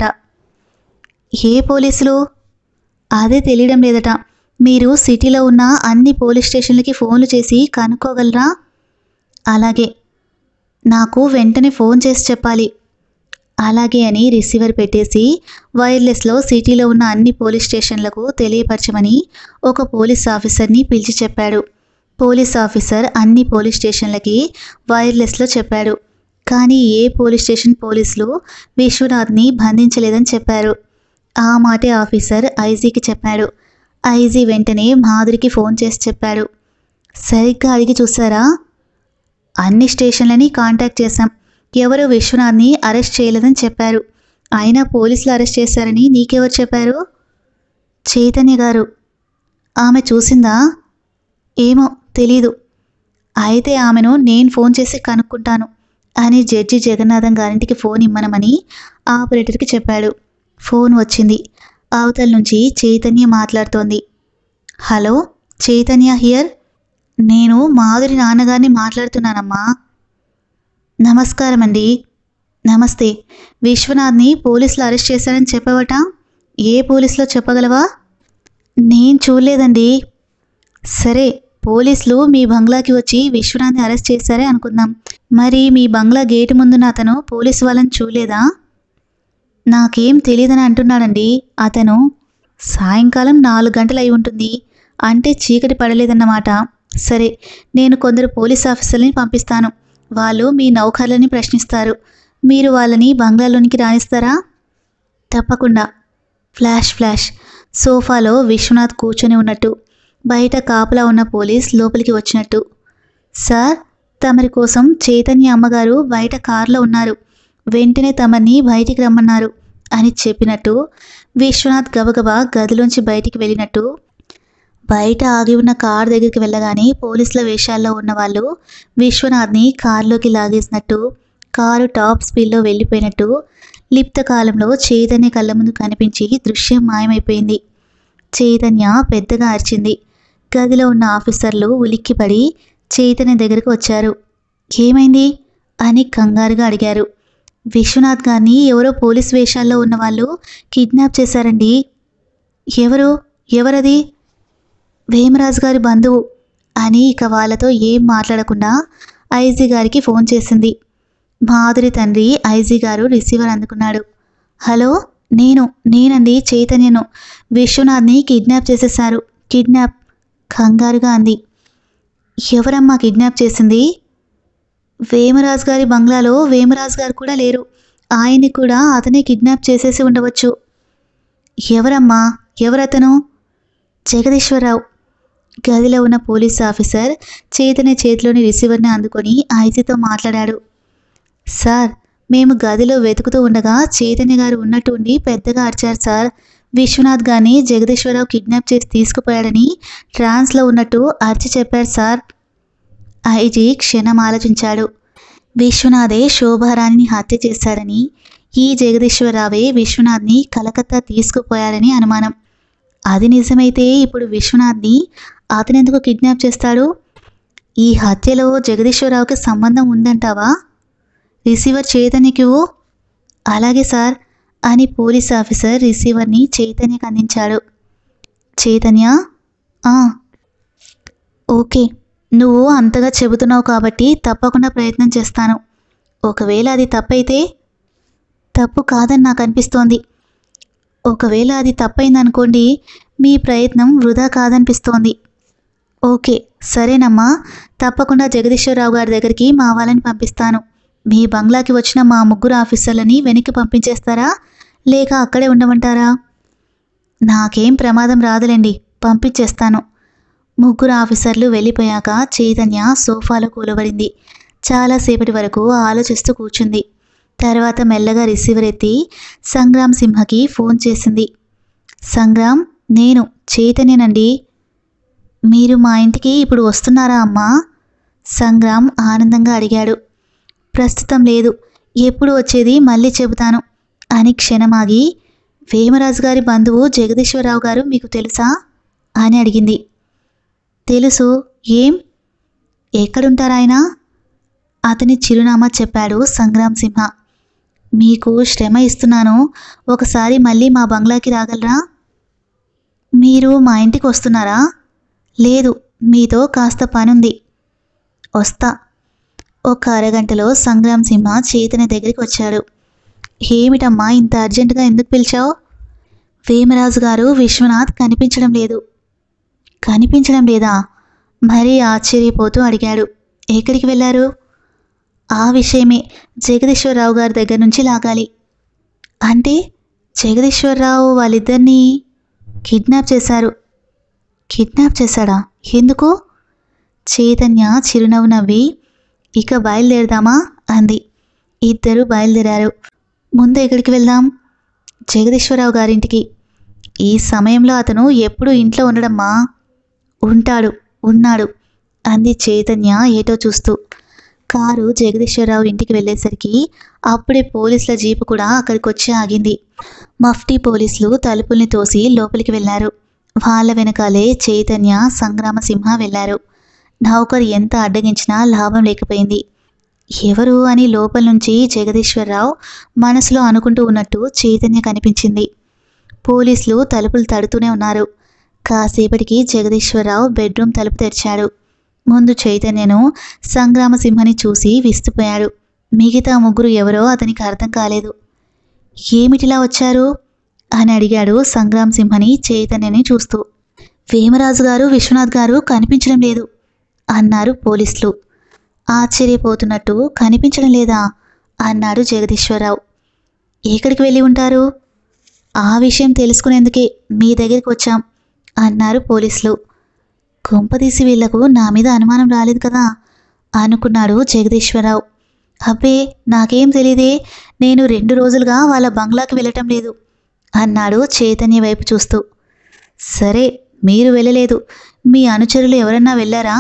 ఏ పోలీసులు? అదే తెలియడం లేదట. మీరు సిటీలో ఉన్న అన్ని పోలీస్ స్టేషన్లకి ఫోన్లు చేసి కనుక్కోగలరా? అలాగే. నాకు వెంటనే ఫోన్ చేసి చెప్పాలి. అలాగే అని రిసీవర్ పెట్టేసి వైర్లెస్లో సిటీలో ఉన్న అన్ని పోలీస్ స్టేషన్లకు తెలియపరచమని ఒక పోలీస్ ఆఫీసర్ని పిలిచి చెప్పాడు. పోలీస్ ఆఫీసర్ అన్ని పోలీస్ స్టేషన్లకి వైర్లెస్లో చెప్పాడు. కానీ ఏ పోలీస్ స్టేషన్ పోలీసులు విశ్వనాథ్ని బంధించలేదని చెప్పారు. ఆ మాటే ఆఫీసర్ ఐజీకి చెప్పాడు. ఐజీ వెంటనే మాధురికి ఫోన్ చేసి చెప్పాడు. సరిగ్గా అడిగి చూసారా? అన్ని స్టేషన్లని కాంటాక్ట్ చేశాం. ఎవరు విశ్వనాథ్ని అరెస్ట్ చేయలేదని చెప్పారు. అయినా పోలీసులు అరెస్ట్ చేశారని నీకెవరు చెప్పారు? చైతన్య గారు. ఆమె చూసిందా? ఏమో తెలీదు. అయితే ఆమెను నేను ఫోన్ చేసి కనుక్కుంటాను అని జడ్జి జగన్నాథం గారింటికి ఫోన్ ఇమ్మనమని ఆపరేటర్కి చెప్పాడు. ఫోన్ వచ్చింది. అవతల నుంచి చైతన్య మాట్లాడుతోంది. Hello, Chaitanya here. నేను మాధురి నాన్నగారిని మాట్లాడుతున్నానమ్మా. నమస్కారం అండి. నమస్తే. విశ్వనాథ్ని పోలీసులు అరెస్ట్ చేశారని చెప్పవట? ఏ పోలీసులో చెప్పగలవా? నేను చూడలేదండి. సరే, పోలీసులు మీ బంగ్లాకి వచ్చి విశ్వనాథ్ని అరెస్ట్ చేశారే అనుకుందాం. మరి మీ బంగ్లా గేటు ముందున్న అతను పోలీసు వాళ్ళని చూడలేదా? నాకేం తెలియదని అంటున్నాడండి అతను. సాయంకాలం నాలుగు గంటలు అయి ఉంటుంది, అంటే చీకటి పడలేదన్నమాట. సరే, నేను కొందరు పోలీస్ ఆఫీసర్లని పంపిస్తాను. వాళ్ళు మీ నౌకర్లని ప్రశ్నిస్తారు. మీరు వాళ్ళని బంగ్లాలోనికి రాణిస్తారా? తప్పకుండా. Flash flash. సోఫాలో విశ్వనాథ్ కూర్చొని ఉన్నట్టు, బయట కాపలా ఉన్న పోలీస్ లోపలికి వచ్చినట్టు. సార్, తమరి కోసం చైతన్య అమ్మగారు బయట కారులో ఉన్నారు, వెంటనే తమని బయటికి రమ్మన్నారు అని చెప్పినట్టు విశ్వనాథ్ గబగబా గదిలోంచి బయటికి వెళ్ళినట్టు బయట ఆగి ఉన్న కారు దగ్గరికి వెళ్ళగానే పోలీసుల వేషాల్లో ఉన్న వాళ్ళు విశ్వనాథ్ని కారులోకి లాగేసినట్టు, కారు టాప్ స్పీడ్లో వెళ్ళిపోయినట్టు లిప్త కాలంలో చైతన్య కళ్ళ ముందు కనిపించి దృశ్యం మాయమైపోయింది. చైతన్య పెద్దగా అరిచింది. గదిలో ఉన్న ఆఫీసర్లు ఉలిక్కిపడి చైతన్య దగ్గరకు వచ్చారు. ఏమైంది అని కంగారుగా అడిగారు. విశ్వనాథ్ గారిని ఎవరో పోలీస్ వేషాల్లో ఉన్న వాళ్ళు కిడ్నాప్ చేశారండి. ఎవరు? ఎవరది? వేమరాజు గారి బంధువు అని ఇక వాళ్ళతో ఏం మాట్లాడకుండా ఐజీ గారికి ఫోన్ చేసింది. మాధురి తండ్రి ఐజీ గారు రిసీవర్ అందుకున్నాడు. హలో, నేను నేనండి చైతన్యను. విశ్వనాథ్ని కిడ్నాప్ చేసేశారు. కిడ్నాప్ కంగారుగా అంది. ఎవరమ్మా కిడ్నాప్ చేసింది? వేమరాజు గారి బంగ్లాలో వేమరాజు గారు కూడా లేరు. ఆయన్ని కూడా అతనే కిడ్నాప్ చేసేసి ఉండవచ్చు. ఎవరమ్మా? ఎవరతను? జగదీశ్వరరావు. గదిలో ఉన్న పోలీస్ ఆఫీసర్ చైతన్య చేతిలోని రిసీవర్ని అందుకొని ఐజీతో మాట్లాడాడు. సార్, మేము గదిలో వెతుకుతూ ఉండగా చైతన్య గారు ఉన్నట్టు ఉండి పెద్దగా అరిచారు సార్. విశ్వనాథ్ గారిని జగదీశ్వరరావు కిడ్నాప్ చేసి తీసుకుపోయాడని ట్రాన్స్లో ఉన్నట్టు అరిచి చెప్పారు సార్. ఐజీ క్షణం ఆలోచించాడు. విశ్వనాథే శోభారాణిని హత్య చేశాడని, ఈ జగదీశ్వరరావే విశ్వనాథ్ని కలకత్తా తీసుకుపోయాడని అనుమానం. అది నిజమైతే ఇప్పుడు విశ్వనాథ్ని అతనెందుకు కిడ్నాప్ చేస్తాడు? ఈ హత్యలో జగదీశ్వరరావుకి సంబంధం ఉందంటావా? రిసీవర్ చైతన్యకు. అలాగే సార్ అని పోలీస్ ఆఫీసర్ రిసీవర్ని చైతన్యకు అందించాడు. చైతన్య, ఓకే, నువ్వు అంతగా చెబుతున్నావు కాబట్టి తప్పకుండా ప్రయత్నం చేస్తాను. ఒకవేళ అది తప్పైతే? తప్పు కాదని నాకు అనిపిస్తోంది. ఒకవేళ అది తప్పైందనుకోండి, మీ ప్రయత్నం వృధా కాదనిపిస్తోంది. ఓకే, సరేనమ్మా, తప్పకుండా జగదీశ్వరరావు గారి దగ్గరికి మా వాళ్ళని పంపిస్తాను. మీ బంగ్లాకి వచ్చిన మా ముగ్గురు ఆఫీసర్లని వెనక్కి పంపించేస్తారా, లేక అక్కడే ఉండమంటారా? నాకేం ప్రమాదం రాదులేండి, పంపించేస్తాను. ముగ్గురు ఆఫీసర్లు వెళ్ళిపోయాక చైతన్య సోఫాలో కూలబడింది. చాలాసేపటి వరకు ఆలోచిస్తూ కూర్చుంది. తర్వాత మెల్లగా రిసీవర్ ఎత్తి సంగ్రామ్ సింహకి ఫోన్ చేసింది. సంగ్రామ్, నేను చైతన్యనండి. మీరు మా ఇంటికి ఇప్పుడు వస్తున్నారా అమ్మా? సంగ్రామ్ ఆనందంగా అడిగాడు. ప్రస్తుతం లేదు, ఎప్పుడు వచ్చేది మళ్ళీ చెబుతాను అని క్షణమాగి, వేమరాజు గారి బంధువు జగదీశ్వరరావు గారు మీకు తెలుసా అని అడిగింది. తెలుసు. ఏం? ఎక్కడుంటారాయన? అతని చిరునామా చెప్పాడు సంగ్రామ్ సింహ. మీకు శ్రమ ఇస్తున్నాను, ఒకసారి మళ్ళీ మా బంగ్లాకి రాగలరా? మీరు మా ఇంటికి వస్తున్నారా? లేదు, మీతో కాస్త పనుంది. వస్తా. ఒక అరగంటలో సంగ్రామ్ సింహ చైతన్య దగ్గరికి వచ్చాడు. ఏమిటమ్మా ఇంత అర్జెంటుగా ఎందుకు పిలిచావు? వేమరాజు గారు విశ్వనాథ్ కనిపించడం లేదు. కనిపించడం లేదా? మరీ ఆశ్చర్యపోతూ అడిగాడు. ఎక్కడికి వెళ్ళారు? ఆ విషయమే జగదీశ్వరరావు గారి దగ్గర నుంచి లాగాలి. అంటే జగదీశ్వరరావు వాళ్ళిద్దరినీ కిడ్నాప్ చేశారు. కిడ్నాప్ చేశాడా? ఎందుకు? చైతన్య చిరునవ్వు నవ్వి, ఇక బయలుదేరదామా అంది. ఇద్దరు బయలుదేరారు. ముందు ఎక్కడికి వెళ్దాం? జగదీశ్వరరావు గారింటికి. ఈ సమయంలో అతను ఎప్పుడు ఇంట్లో ఉండడమ్మా? ఉంటాడు, ఉన్నాడు అంది చైతన్య ఏటో చూస్తూ. కారు జగదీశ్వరరావు ఇంటికి వెళ్ళేసరికి అప్పుడే పోలీసుల జీపు కూడా అక్కడికి వచ్చి ఆగింది. మఫ్టీ పోలీసులు తలుపుల్ని తోసి లోపలికి వెళ్లారు. వాళ్ళ వెనకాలే చైతన్య, సంగ్రామసింహ వెళ్లారు. నౌకర్ ఎంత అడ్డగించినా లాభం లేకపోయింది. ఎవరు అని లోపల నుంచి జగదీశ్వరరావు మనసులో అనుకుంటూ ఉన్నట్టు చైతన్య కనిపించింది. పోలీసులు తలుపులు తడుతూనే ఉన్నారు. కాసేపటికి జగదీశ్వరరావు బెడ్రూమ్ తలుపు తెరిచాడు. ముందు చైతన్యను, సంగ్రామసింహని చూసి విస్తుపోయాడు. మిగతా ముగ్గురు ఎవరో అతనికి అర్థం కాలేదు. ఏమిటిలా వచ్చారు అని అడిగాడు సంగ్రామసింహని చైతన్యని చూస్తూ. వేమరాజు గారు, విశ్వనాథ్ గారు కనిపించడం లేదు అన్నారు పోలీసులు. ఆశ్చర్యపోతున్నట్టు కనిపించడం లేదా అన్నాడు జగదీశ్వరరావు. ఎక్కడికి వెళ్ళి ఉంటారు? ఆ విషయం తెలుసుకునేందుకే మీ దగ్గరికి వచ్చాం అన్నారు పోలీసులు. కొంపదీసి వీళ్లకు నా మీద అనుమానం రాలేదు కదా అనుకున్నాడు జగదీశ్వరరావు. అబ్బే, నాకేం తెలీదే, నేను రెండు రోజులుగా వాళ్ళ బంగ్లాకి వెళ్ళటం లేదు అన్నాడు చైతన్య వైపు చూస్తూ. సరే, మీరు వెళ్ళలేదు, మీ అనుచరులు ఎవరన్నా వెళ్ళారా?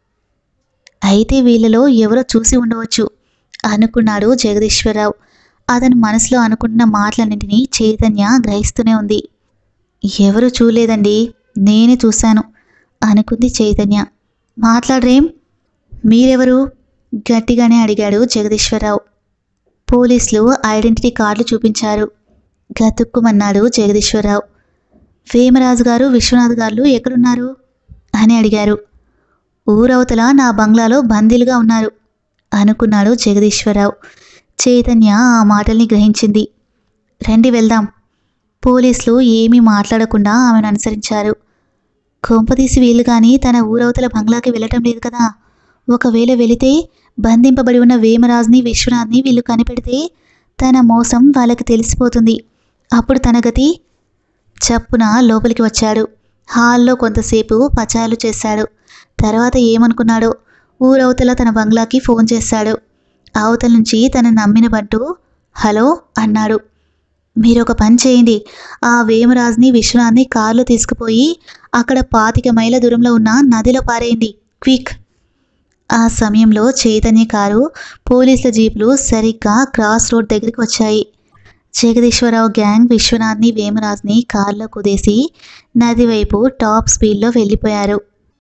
అయితే వీళ్ళలో ఎవరో చూసి ఉండవచ్చు అనుకున్నాడు జగదీశ్వరరావు. అతను మనసులో అనుకుంటున్న మాటలన్నింటినీ చైతన్య గ్రహిస్తూనే ఉంది. ఎవరు చూడలేదండి, నేనే చూశాను అనుకుంది చైతన్య. మాట్లాడరేం? మీరెవరు గట్టిగానే అడిగాడు జగదీశ్వరరావు. పోలీసులు ఐడెంటిటీ కార్డులు చూపించారు. గతుక్కుమన్నాడు జగదీశ్వరరావు. వేమరాజు గారు, విశ్వనాథ్ గారు ఎక్కడున్నారు అని అడిగారు. ఊరవతల నా బంగ్లాలో బందీలుగా ఉన్నారు అనుకున్నాడు జగదీశ్వరరావు. చైతన్య ఆ మాటల్ని గ్రహించింది. రండి వెళ్దాం. పోలీసులు ఏమీ మాట్లాడకుండా ఆమెను అనుసరించారు. కొంపదీసి వీళ్ళు కానీ తన ఊరవతల బంగ్లాకి వెళ్ళటం లేదు కదా. ఒకవేళ వెళితే బంధింపబడి ఉన్న వేమరాజుని, విశ్వనాథ్ని వీళ్ళు కనిపెడితే తన మోసం వాళ్ళకి తెలిసిపోతుంది. అప్పుడు తన గతి. చప్పున లోపలికి వచ్చాడు. హాల్లో కొంతసేపు పచారులు చేశాడు. తర్వాత ఏమనుకున్నాడో ఊరవతల తన బంగ్లాకి ఫోన్ చేశాడు. అవతల నుంచి తన నమ్మిన బంటు హలో అన్నాడు. మీరొక పని చేయండి, ఆ వేమరాజుని, విశ్వనాథ్ని కారులో తీసుకుపోయి అక్కడ పాతిక మైళ్ళ దూరంలో ఉన్న నదిలో పారేయండి, క్విక్. ఆ సమయంలో చైతన్య కారు, పోలీసుల జీపులు సరిగ్గా క్రాస్ రోడ్ దగ్గరికి వచ్చాయి. జగదీశ్వరరావు గ్యాంగ్ విశ్వనాథ్ని, వేమరాజుని కారులో కుదేసి నది వైపు టాప్ స్పీడ్లో వెళ్ళిపోయారు.